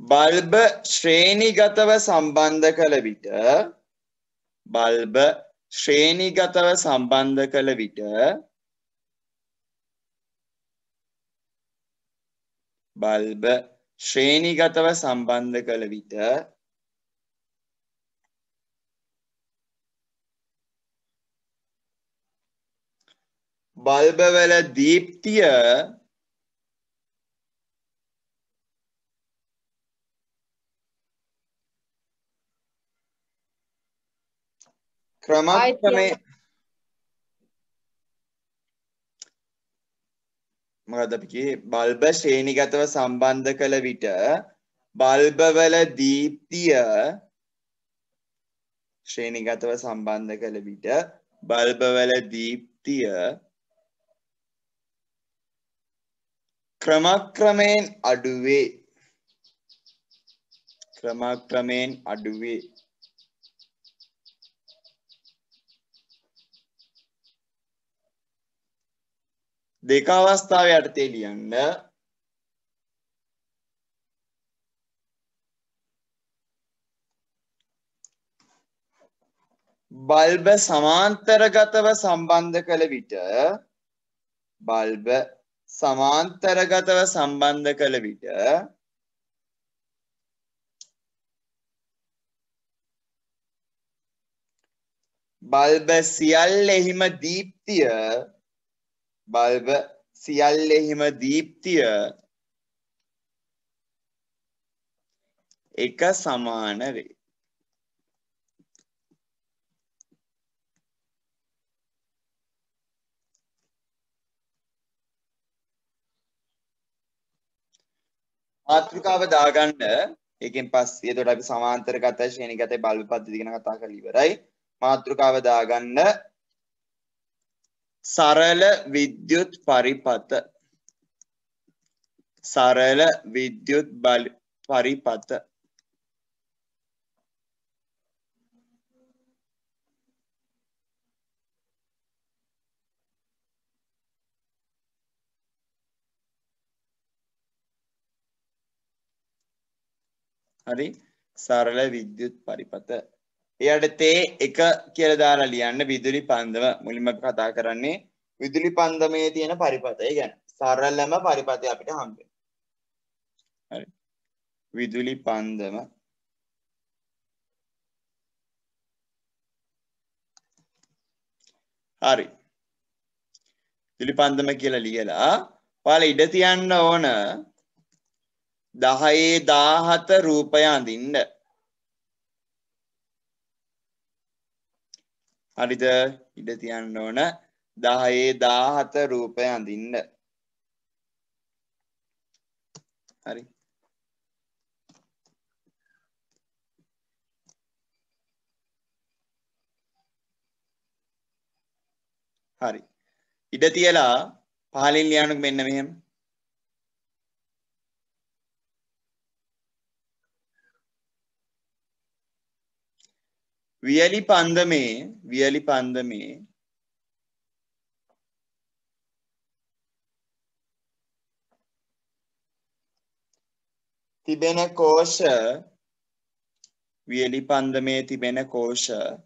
බල්බ ශ්‍රේණිගතව සම්බන්ධ කළ විට බල්බ ශ්‍රේණිගතව සම්බන්ධ කළ විට බල්බ ශ්‍රේණිගතව සම්බන්ධ කළ විට බල්බවල දීප්තිය ක්‍රමක්‍රමයෙන් මොකද අපි කියේ බල්බ ශ්‍රේණිගතව සම්බන්ධ කළ විට බල්බවල දීප්තිය ශ්‍රේණිගතව සම්බන්ධ කළ විට බල්බවල දීප්තිය ක්‍රමක්‍රමයෙන් අඩුවේ ක්‍රමක්‍රමයෙන් අඩුවේ දෙක අවස්ථාව යටතේ ලියන්න බල්බ සමාන්තරගතව සම්බන්ධ කළ විට බල්බ සමාන්තරගතව සම්බන්ධ කළ විට බල්බ සියල්ලෙහිම දීප්තිය බල්බ සියල්ලෙහිම දීප්තිය එක සමාන වේ. මාතෘකාව දාගන්න ඒකෙන් පස්සේ එතකොට අපි සමාන්තරගත ශ්‍රේණිගත බල්බ පද්ධතිය ගැන කතා කරලා ඉවරයි. මාතෘකාව දාගන්න සරල විද්‍යුත් පරිපථ සරල විද්‍යුත් පරිපථ හරි සරල විද්‍යුත් පරිපථ එයටතේ එක කියලා දාලා ලියන්න විදුලි පන්දම මුලින්ම අපි කතා කරන්නේ විදුලි පන්දමේ තියෙන පරිපථය ගැන සරලම පරිපථය අපිට හම්බ වෙනවා හරි විදුලි පන්දම හරි විදුලි පන්දම කියලා ලියලා ඔයාලා ඉඩ තියන්න ඕන 10/17 රූපය අඳින්න හරිද ඉඩ තියන්න ඕන 10/17 රූපය අඳින්න හරි හරි ඉඩ තියලා පහලින් ලියන්නකො මෙන්න මෙහෙම වියලි පන්දමේ තිබෙන කෝෂ වියලි පන්දමේ තිබෙන කෝෂ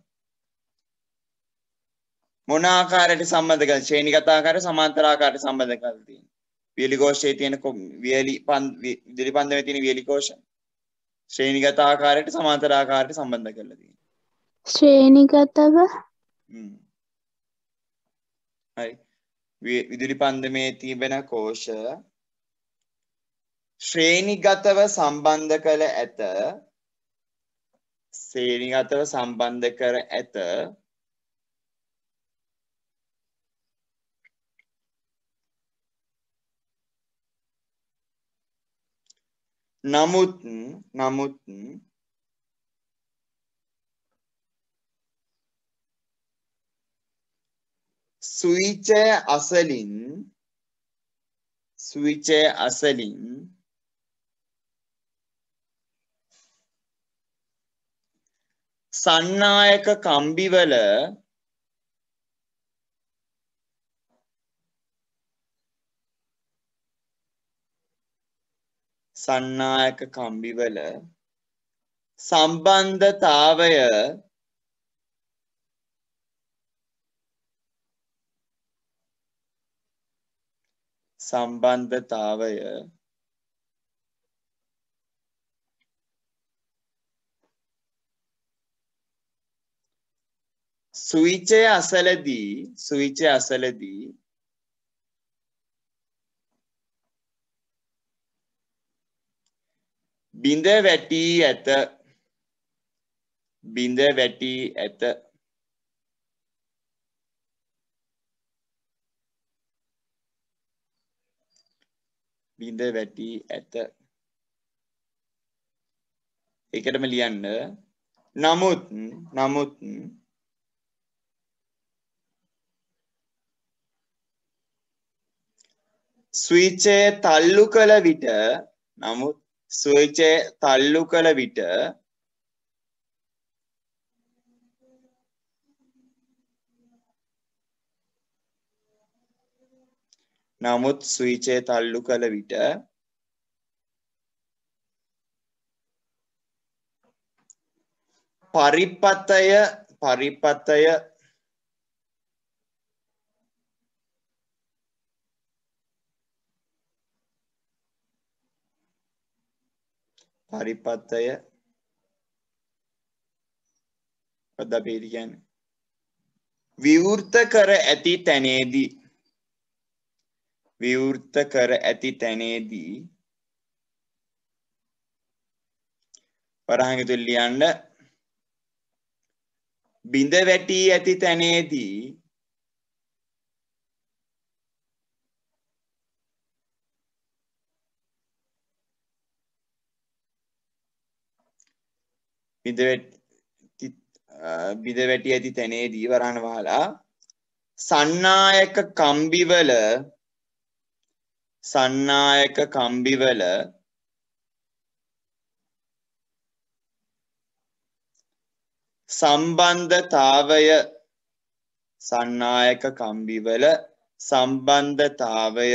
මොන ආකාරයට සම්බන්ධ කරලා ශ්‍රේණිගත ආකාරයට සමාන්තර ආකාරයට සම්බන්ධ කරලා තියෙනවා වියලි කෝෂයේ තියෙන විදුලි පන්දමේ තියෙන වියලි කෝෂ ශ්‍රේණිගත ආකාරයට සමාන්තර ආකාරයට සම්බන්ධ කරලා තියෙනවා ශ්‍රේණිගතව හරි විදුලි පන්දමේ තිබෙන කෝෂ ශ්‍රේණිගතව සම්බන්ධ කළ ඇත ශ්‍රේණිගතව සම්බන්ධ කර ඇත නමුත් ස්විචය අසලින් සන්නායක කම්බිවල සන්නායක කම්බිවල සම්බන්ධතාවය ස්විචය අසලදී බිඳ වැටී ඇත. ඒකටම ලියන්න. නමුත් ස්විචය තල්ලු කළ විට පරිපතය විවෘත කර ඇති තැනේදී වරහන් ඇතුළේ ලියන්න. බිඳ වැටී ඇති තැනේදී වරහන් වහලා සන්නායක කම්බිවල සම්බන්ධතාවය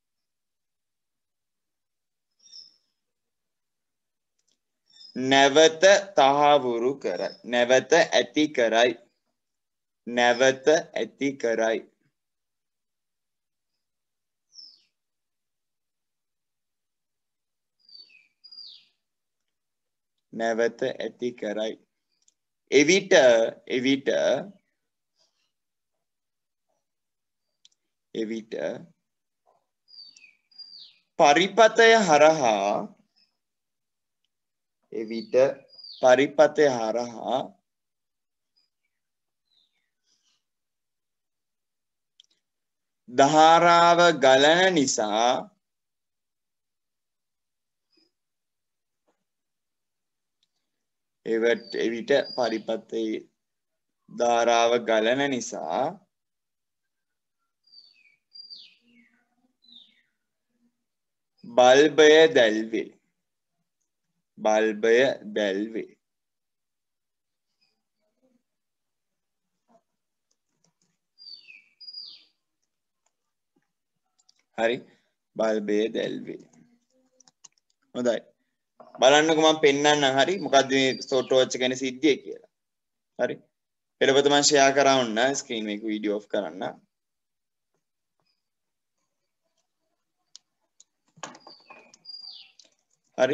නැවත තහවුරු කරයි. නැවත ඇති කරයි. එවිට පරිපතය හරහා ධාරාව ගලන නිසා එවිට පරිපතේ ධාරාව ගලන නිසා බල්බය දැල්වේ. හරි, බල්බය දැල්වේ. හොඳයි. බලන්නකො මම පෙන්නන්නම්. හරි, මොකද්ද මේ ස්ටොප් වොච් එක ගැන සිද්ධිය කියලා. හරි, පෙරපත මම ෂෙයා කරවන්න ස්ක්‍රීන් එක වීඩියෝ ඔෆ් කරන්න. හරි,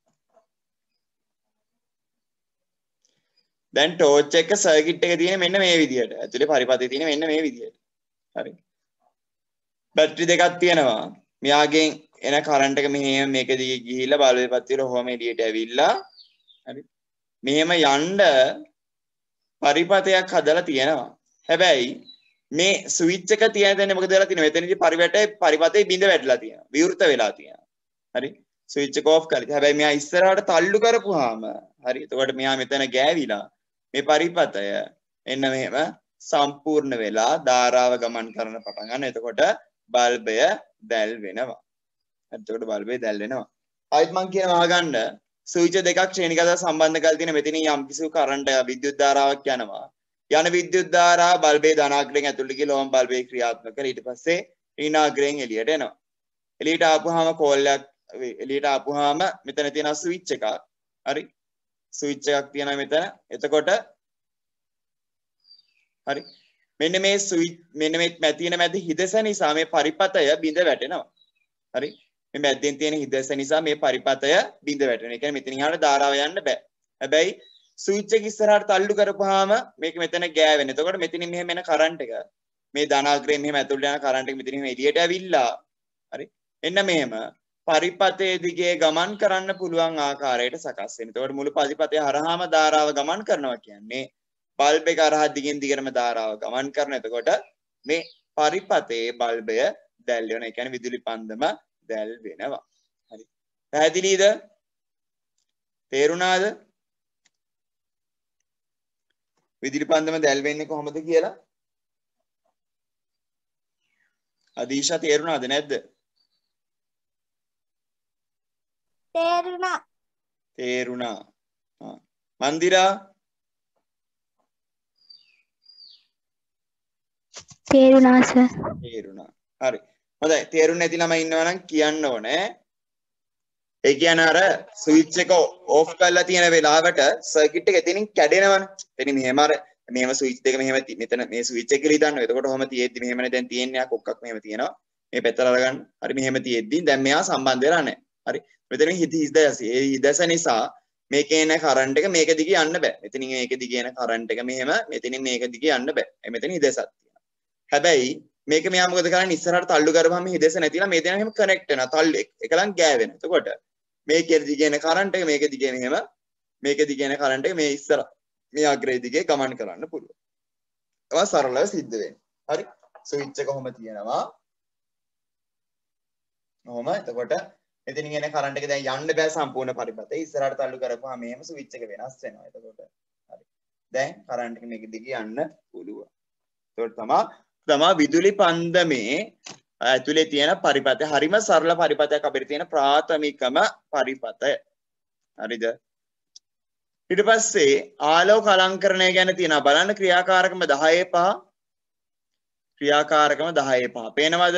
දැන් ටෝච් එක සර්කිට් එක තියෙන මෙන්න මේ විදිහට. ඇතුලේ පරිපතේ තියෙන මෙන්න මේ විදිහට. හරි, බැටරි දෙකක් තියෙනවා. මෙයාගෙන් එන කරන්ට් එක මෙහෙම මේක දිගේ ගිහිල්ලා බල්බේ පත්තිර ඔහොම එළියට ඇවිල්ලා හරි මෙහෙම යන්න පරිපතයක් හදලා තියෙනවා. හැබැයි මේ ස්විච් එක තියෙන තැන මොකද වෙලා තියෙන්නේ? මෙතනදී පරිපතේ බිඳ වැටලා තියෙනවා. විවෘත වෙලා තියෙනවා. හරි, ස්විච් එක ඕෆ් කරලා. හැබැයි මෙයා ඉස්සරහට තල්ලු කරපුවාම හරි, එතකොට මෙයා මෙතන ගෑවිලා මේ පරිපතය එන්න මෙහෙම සම්පූර්ණ වෙලා ධාරාව ගමන් කරන පටන් ගන්න. එතකොට බල්බය දැල් වෙනවා. එතකොට බල්බය දැල් වෙනවා. ආයෙත් මම කියනවා අහගන්න. ස්විච් දෙකක් ශ්‍රේණිගත සම්බන්ධ කරලා තියෙන මෙතන යම් කිසි කරන්ට් විද්‍යුත් ධාරාවක් යනවා. යන විද්‍යුත් ධාරාව බල්බේ ධනාග්‍රයෙන් ඇතුළට ගිහලා ඕම් බල්බේ ක්‍රියාත්මක කරලා ඊට පස්සේ ඍණාග්‍රයෙන් එළියට එනවා. එළියට ආපුවාම කෝල් එකක් එළියට ආපුවාම මෙතන තියෙනවා ස්විච් එකක්. හරි. ස්විච් එකක් තියෙනවා මෙතන. එතකොට හරි. මෙන්න මේ ස්විච් මෙන්න මේ තියෙන මැද හිදස නිසා මේ පරිපතය බිඳ වැටෙනවා. හරි. මේ මැද්දෙන් තියෙන හිදස නිසා මේ පරිපතය බිඳ වැටෙනවා. ඒ කියන්නේ මෙතනින් එහාට ධාරාව යන්න බෑ. හැබැයි ස්විච් එක ඉස්සරහට තල්ලු කරපුවාම මේක මෙතන ගෑවෙනවා. එතකොට මෙතනින් මෙහෙම එන කරන්ට් එක මේ ධනාග්‍රයෙන් මෙහෙම ඇතුළට යන කරන්ට් එක මෙතනින් එළියට ඇවිල්ලා හරි. එන්න මෙහෙම පරිපතයේ දිගේ ගමන් කරන්න පුළුවන් ආකාරයට සකස් වෙනවා. එතකොට මුළු පරිපතය හරහාම ධාරාව ගමන් කරනවා කියන්නේ බල්බ් එක හරහා දිගින් දිගටම ධාරාව ගමන් කරන. එතකොට මේ පරිපතයේ බල්බය දැල් වෙනවා. ඒ කියන්නේ විදුලි පන්දම දැල් වෙනවා. හරි. පැහැදිලිද? තේරුණාද? විදුලි පන්දම දැල් වෙන්නේ කොහොමද කියලා? අදීෂා තේරුණාද නැද්ද? තේරුණා. තේරුණා. මන්දිරා තේරුණා සර්. තේරුණා. හරි. හොඳයි. තේරුන්නේ නැති ළමයි ඉන්නවා නම් කියන්න ඕනේ. ඒ කියන්නේ අර ස්විච් එක ඕෆ් කරලා තියෙන වෙලාවට සර්කිට් එක එතනින් කැඩෙනවනේ. එතනින් මෙහෙම අර මෙහෙම ස්විච් දෙක මෙහෙම මෙතන මේ ස්විච් එක කියලා හිතන්න. එතකොට ඔහම තියෙද්දි මෙහෙමනේ දැන් තියෙන්නේ කොක්කක් මෙහෙම තියෙනවා. මේ පැත්තට අරගන්න. හරි මෙහෙම තියෙද්දි දැන් මෙයා සම්බන්ධ වෙලා නැහැ. හරි. මෙතන හිදැස. ඒ හිදැස නිසා මේකේ එන කරන්ට් එක මේක දිගේ යන්න බෑ. මෙතනින් මේක දිගේ එන කරන්ට් එක මෙහෙම මෙතනින් මේක දිගේ යන්න බෑ. මෙතන හිදැසක් තියෙනවා. හැබැයි මේක මෙයා මොකද කරන්නේ ඉස්සරහට තල්ලු කරපුවාම හිදැස නැතිලා මේ දෙනා එහෙම කනෙක්ට් වෙනවා. තල්ලු එකලන් ගෑවෙනවා. එතකොට මේකේ දිගේ එන කරන්ට් එක මේක දිගේ මෙහෙම මේක දිගේ එන කරන්ට් එක මේ ඉස්සර මේ අග්‍රය දිගේ ගමන් කරන්න පුළුවන්. ඒවා සරලව සිද්ධ වෙන්නේ. හරි. ස්විච් එක කොහොම තියෙනවා. ඔහොම එතකොට මෙතනින් එන කරන්ට් එක දැන් යන්න බෑ සම්පූර්ණ පරිපතේ. ඉස්සරහට තල්ලු කරපුවාම මෙහෙම ස්විච් එක වෙනස් වෙනවා. එතකොට හරි. දැන් කරන්ට් එක මේක දිගේ යන්න පුළුවන්. එතකොට තමා විදුලි පන්දමේ ඇතුලේ තියෙන පරිපතය හරිම සරල පරිපතයක් අපිට තියෙන ප්‍රාථමිකම පරිපතය. හරිද? ඊට පස්සේ ආලෝක අලංකරණය ගැන තියෙනවා. බලන්න ක්‍රියාකාරකම 10/5. ක්‍රියාකාරකම 10/5. පේනවද?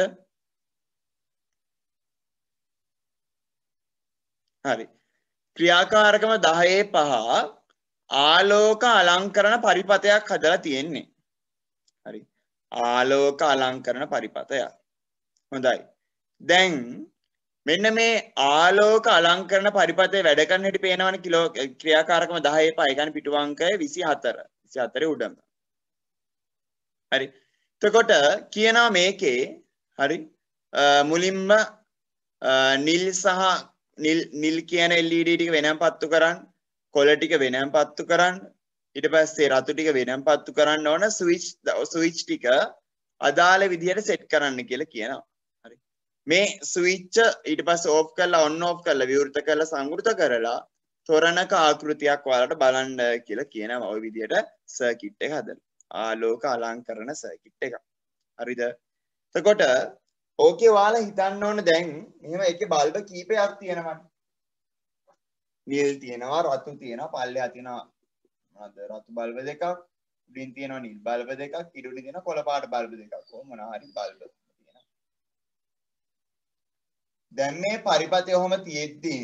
හරි. ක්‍රියාකාරකම 10/5 ආලෝක අලංකරණ පරිපතයක් හදලා තියෙන්නේ. හරි. ආලෝක අලංකරණ පරිපතයක්. හොඳයි. දැන් මෙන්න මේ ආලෝක අලංකරණ පරිපතේ වැඩ කරන හැටි පේනවනේ කිලෝ ක්‍රියාකාරකම 10/5. ඒ කියන්නේ පිටු අංකය 24. 24 උඩම. හරි. එතකොට කියනවා මේකේ හරි මුලින්ම නිල් සහ නිල් කියන LED ටික වෙනම පත්තු කරන්න, කොළ ටික වෙනම පත්තු කරන්න, ඊට පස්සේ රතු ටික වෙනම පත්තු කරන්න ඕන ස්විච් ටික අදාළ විදිහට සෙට් කරන්න කියලා කියනවා. හරි. මේ ස්විච් ඊට පස්සේ ඕෆ් කරලා ඔන් ඕෆ් කරලා විවෘත කරලා සංවෘත කරලා තොරණක ආකෘතියක් වලට බලන්න කියලා කියනවා. ওই විදිහට සර්කිට් එක හදලා. ආලෝක අලංකරණ සර්කිට් එක. හරිද? එතකොට ඕකේ ඔයාලා හිතන්න ඕන දැන් මෙහෙම එකේ බල්බ කීපයක් තියෙනවා. නිල් තියෙනවා, රතු තියෙනවා, පල්ලෙහා තියෙනවා මොනවද? රතු බල්බ දෙකක්, උඩින් තියෙනවා නිල් බල්බ දෙකක්, ඉඩුණි තියෙනවා කොළ පාට බල්බ දෙකක්. කොහොම මොනවා හරි බල්බ තියෙනවා. දැන් මේ පරිපතේ ඔහම තියෙද්දි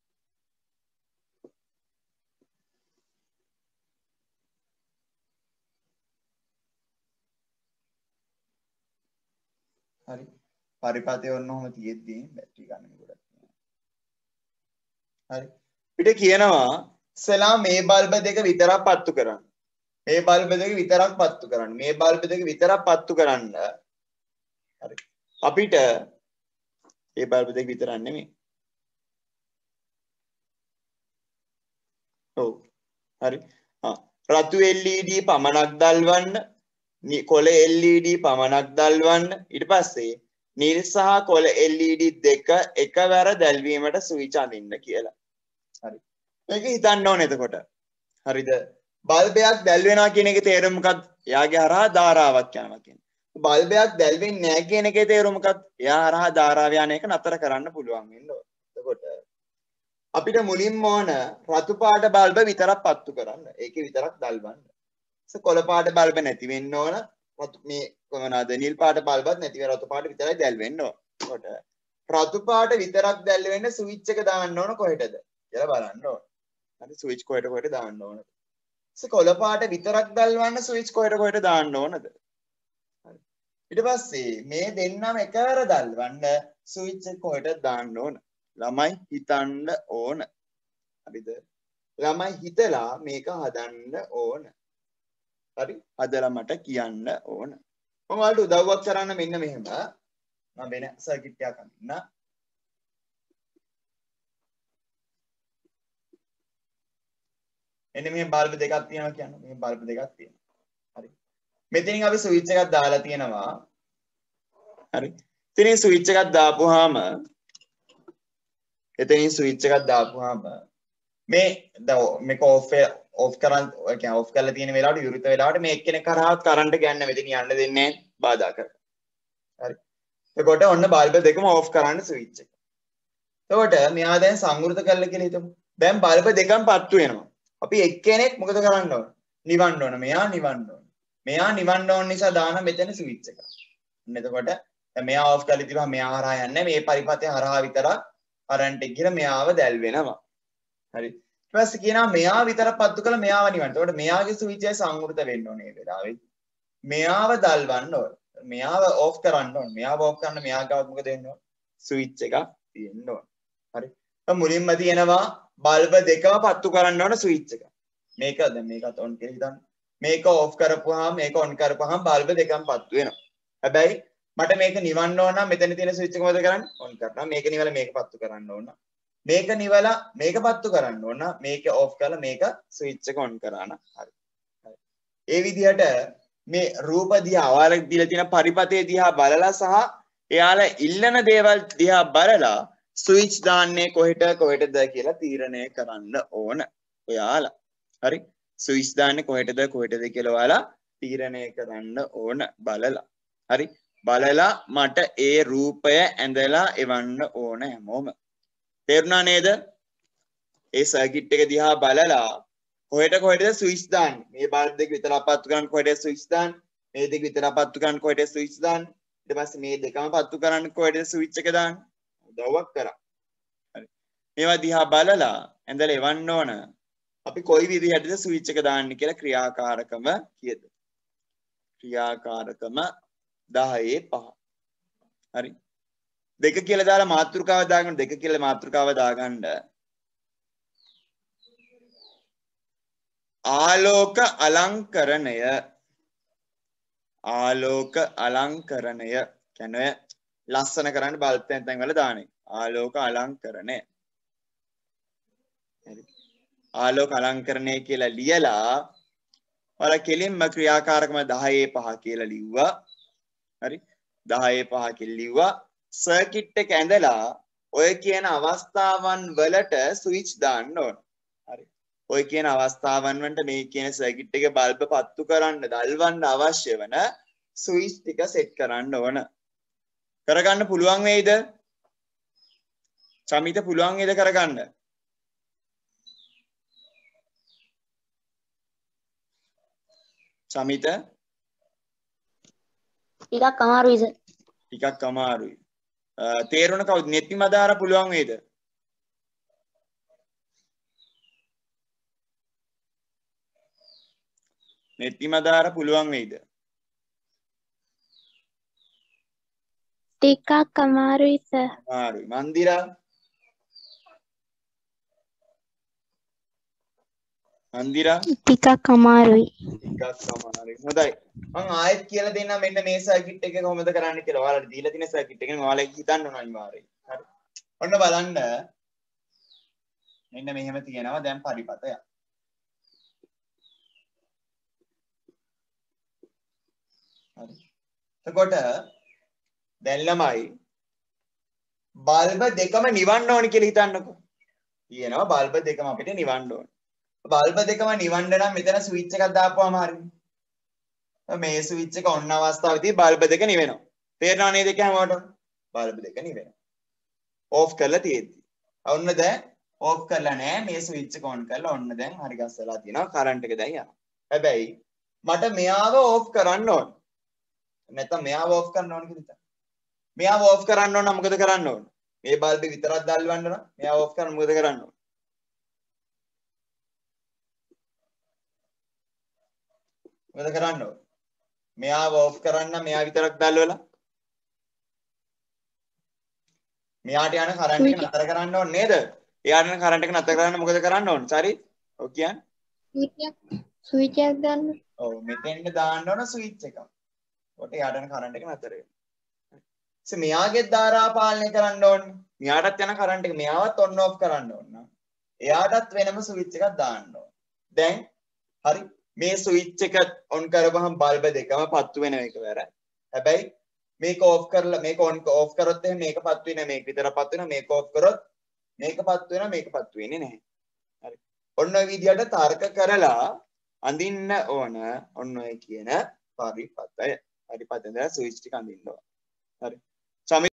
හරි පරිපතේ ඔන්න ඔහම තියෙද්දි බැටරි ගන්න ගොඩක් තියෙනවා. හරි පිට කියනවා ඉස්සලා මේ බල්බ දෙක විතරක් පත්තු කරන්න. මේ බල්බ දෙක විතරක් පත්තු කරන්න. මේ බල්බ දෙක විතරක් පත්තු කරන්න. හරි. අපිට මේ බල්බ දෙක විතරක් නෙමෙයි. ඔව්. හරි. රතු LED පමණක් දල්වන්න, කොළ LED පමණක් දල්වන්න. ඊට පස්සේ නිල් සහ කොළ LED දෙක එකවර දැල්වීමට ස්විච් අඳින්න කියලා. හරි. මේක හිතන්න ඕනේ එතකොට. හරිද? බල්බයක් දැල් වෙනවා කියන එකේ තේරුම මොකක්ද? එයාගේ හරහා ධාරාවක් යනවා කියන්නේ. බල්බයක් දැල් වෙන්නේ නැහැ කියන එකේ තේරුම මොකක්ද? එයා හරහා ධාරාව යන එක නතර කරන්න පුළුවන් වෙන්න ඕන. එතකොට අපිට මුලින්ම ඕන රතු පාට බල්බ විතරක් පත්තු කරන්න. ඒකේ විතරක් දල්වන්න. කොළ පාට බල්බ නැති වෙන්න ඕන. මේ කොහොමද නිල් පාට බල්බත් නැතිව රතු පාට විතරයි දැල් වෙන්න ඕන. එතකොට රතු පාට විතරක් දැල්ල වෙන්න ස්විච් එක දාන්න ඕන කොහෙටද කියලා බලන්න ඕන. හරි ස්විච් කොහෙට දාන්න ඕනද? කොළ පාට විතරක් දැල්වන්න ස්විච් කොහෙට දාන්න ඕනද? හරි. ඊට පස්සේ මේ දෙන්නම එකවර දැල්වන්න ස්විච් එක කොහෙට දාන්න ඕන? ළමයි හිතන්න ඕන. හරිද? ළමයි හිතලා මේක හදන්න ඕන. හරි? හදලා මට කියන්න ඕන. මම ඔයාලට උදව්වක් කරන්න මෙන්න මෙහෙම. මම වෙන සර්කිට් එකක් අඳින්න. එන්න මේ බල්බ් දෙකක් තියෙනවා කියන්නේ. මේ බල්බ් දෙකක් තියෙනවා. හරි. මෙතනින් අපි ස්විච් එකක් දාලා තියෙනවා. හරි. ඉතින් ස්විච් එකක් දාපුවාම මේ මේක ඔෆ් කරලා තියෙන වෙලාවට විරුද්ධ වෙලාවට මේ එක්කෙනෙක් කරාවත් කරන්ට් ගන්න මෙතන යන්න දෙන්නේ බාධා කරලා. හරි. එතකොට ඔන්න බල්බ් දෙකම ඔෆ් කරන්න ස්විච් එක. එතකොට මෙයා දැන් සංවෘත කරලා කියලා හිතමු. දැන් බල්බ් දෙකම පත්තු වෙනවා. අපි එක්කෙනෙක් මොකද කරන්න ඕන? නිවන්න ඕන. මෙයා නිවන්න ඕන. මෙයා නිවන්න ඕන නිසා දාන මෙතන ස්විච් එක. එතකොට දැන් මෙයා ඔෆ් කරලා ඉතින් මෙයා හරහා යන්නේ මේ පරිපතේ හරහා විතරක් කරන්ට් එක ගිහලා මෙයාව දැල් වෙනවා. හරි. ඊට පස්සේ කියනවා මෙයා විතරක් පත්තු කළා මෙයාව නිවන්න. එතකොට මෙයාගේ ස්විච් එක සංවෘත වෙන්න ඕනේ මේ වෙලාවේ. මෙයාව දල්වන්න ඕන. මෙයාව ඔෆ් කරන්න ඕන. මෙයාව ඔෆ් කරන්න මෙයා ගාව මොකද වෙන්න ඕන? ස්විච් එකක් තියෙන්න ඕන. හරි. මුලින්ම තියෙනවා බල්බ දෙකම පත්තු කරන්න ඕන ස්විච් එක. මේක දැන් මේකත් ඔන් කියලා හිතන්න. මේක ඔෆ් කරපුවාම මේක ඔන් කරපුවාම බල්බ දෙකම පත්තු වෙනවා. හැබැයි මට මේක නිවන්න ඕන නම් මෙතන තියෙන ස්විච් එක මොකද කරන්නේ? ඔන් කරනවා. මේක නිවලා මේක පත්තු කරන්න ඕන. මේක නිවලා මේක පත්තු කරන්න ඕන. මේක ඔෆ් කරලා මේක ස්විච් එක ඔන් කරාන. හරි. හරි. ඒ විදිහට මේ රූප දිහා ඔයාලා දීලා තියෙන පරිපතේ දිහා බලලා සහ එයාලා ඉල්ලන දේවල් දිහා බලලා ස්විච් දාන්නේ කොහෙටද කියලා තීරණය කරන්න ඕන ඔයාලා. හරි. ස්විච් දාන්නේ කොහෙටද කියලා ඔයාලා තීරණය කරන්න ඕන බලලා. හරි. බලලා මට ඒ රූපය ඇඳලා එවන්න ඕන හැමෝම. තේරුණා නේද? ඒ සර්කිට් එක දිහා බලලා කොහෙටද ස්විච් දාන්නේ? මේ බල්බ් දෙක විතර අපත්තු කරන්න කොහෙටද ස්විච් දාන්නේ? මේ දෙක විතර අපත්තු කරන්න කොහෙටද ස්විච් දාන්නේ? ඊට පස්සේ මේ දෙකම අපත්තු කරන්න කොහෙටද ස්විච් එක දාන්නේ? උදව්වක් කරා. හරි. මේවා දිහා බලලා ඇඳලා එවන්න ඕන. අපි කොයි විදිහටද ස්විච් එක දාන්නේ කියලා ක්‍රියාකාරකම කියද? ක්‍රියාකාරකම 10/5. හරි. දෙක කියලා දාලා මාතෘකාව දාගන්න. දෙක කියලා මාතෘකාව දාගන්න. ආලෝක අලංකරණය කියන්නේ ලස්සන කරන්න බල්බ් තැන් වල දාන්නේ. ආලෝක අලංකරණය. හරි. ආලෝක අලංකරණය කියලා ලියලා ඔයාලා කෙලින්ම ක්‍රියාකාරකම 10/5 කියලා ලිව්වා. හරි. 10/5 කියලා ලිව්වා. සර්කිට් එක ඇඳලා ඔය කියන අවස්ථාවන් වලට ස්විච් දාන්න ඕන. හරි. ඔය කියන අවස්ථාවන් වලට මේ කියන සර්කිට් එකේ බල්බ් පත්තු කරන්න දල්වන්න අවශ්‍ය වෙන ස්විච් ටික සෙට් කරන්න ඕන. කරගන්න පුළුවන් වේද? චමිත පුළුවන් වේද කරගන්න? චමිත ටිකක් අමාරුයි සර්. ටිකක් අමාරුයි. තේරුණ කවුද? නෙත්තිමදාර පුළුවන් වේද? නෙත්තිමදාර පුළුවන් වේද? ටිකක් අමාරුයි සර්. අමාරුයි. මන්දිරා ටිකක් අමාරුයි. හොඳයි. මම ආයෙත් කියලා දෙන්නම් මෙන්න මේ සර්කිට් එක කොහොමද කරන්න කියලා. ඔයාලට දීලා තියෙන සර්කිට් එකනේ ඔයාලා හිතන්න ඕන අනිවාර්යයෙන්. හරි. ඔන්න බලන්න. මෙන්න මෙහෙම තියෙනවා දැන් පරිපතය. හරි. එතකොට දැන් ළමයි බල්බ දෙකම නිවන්න ඕනි කියලා හිතන්නකෝ. කියනවා බල්බ දෙකම අපිට නිවන්න ඕන. බල්බ දෙකම නිවන්න නම් මෙතන ස්විච් එකක් දාපුවාම හරියි. මේ ස්විච් එක ඔන්න අවස්ථාවේදී බල්බ දෙක නිවෙනවා. තේරෙනව නේද හැමෝටම? බල්බ දෙක නිවෙනවා. ඕෆ් කරලා තියෙද්දි. ඔන්න දැන් ඕෆ් කරලා නැහැ. මේ ස්විච් එක ඔන් කරලා ඔන්න දැන් හරි ගස්සලා තියෙනවා. කරන්ට් එක දැන් යනවා. හැබැයි මට මෙයාව ඕෆ් කරන්න ඕන. නැත්නම් මෙයාව ඕෆ් කරන්න ඕන කියලා හිතන්න. මෙයාව ඕෆ් කරන්න ඕන නම් මොකද කරන්න ඕන? මේ බල්බ් විතරක් දැල්වන්න නම් මෙයාව ඕෆ් කරන්න මොකද කරන්න ඕන? මොකද කරන්න ඕන? මෙයාව ඕෆ් කරන්න මෙයා විතරක් දැල්වලා මෙයාට යන කරන්ට් එක නතර කරන්න ඕනේ නේද? එයාට යන කරන්ට් එක නතර කරන්න මොකද කරන්න ඕන? සරි? ඔව් කියන්නේ? ස්විච් එකක් ගන්න. ඔව් මෙතෙන්ට දාන්න ඕන ස්විච් එකක්. කොට එයාට යන කරන්ට් එක නතර වෙනවා. මෙයාගේ ධාරා පාලනය කරන්න ඕනේ. මෙයාටත් යන කරන්ට් එක මෙයාවත් ඔන් ඔෆ් කරන්න ඕන. එයාටත් වෙනම ස්විච් එකක් දාන්න ඕන. දැන් හරි මේ ස්විච් එක ඔන් කරපුවහම බල්බ් දෙකම පත්තු වෙන එක වැරයි. හැබැයි මේක ඕෆ් කරලා මේක ඔන් ඕෆ් කරොත් එහෙනම් මේක පත්තු වෙන්නේ මේක විතර පත්තු වෙනවා. මේක ඕෆ් කරොත් මේක පත්තු වෙනවා. මේක පත්තු වෙන්නේ නැහැ. හරි. ඔන්න ඔය විදිහට තර්ක කරලා අඳින්න ඕන ඔන්න ඔය කියන පරිපතය. පරිපතෙන් ස්විච් ටික අඳින්න ඕන. හරි.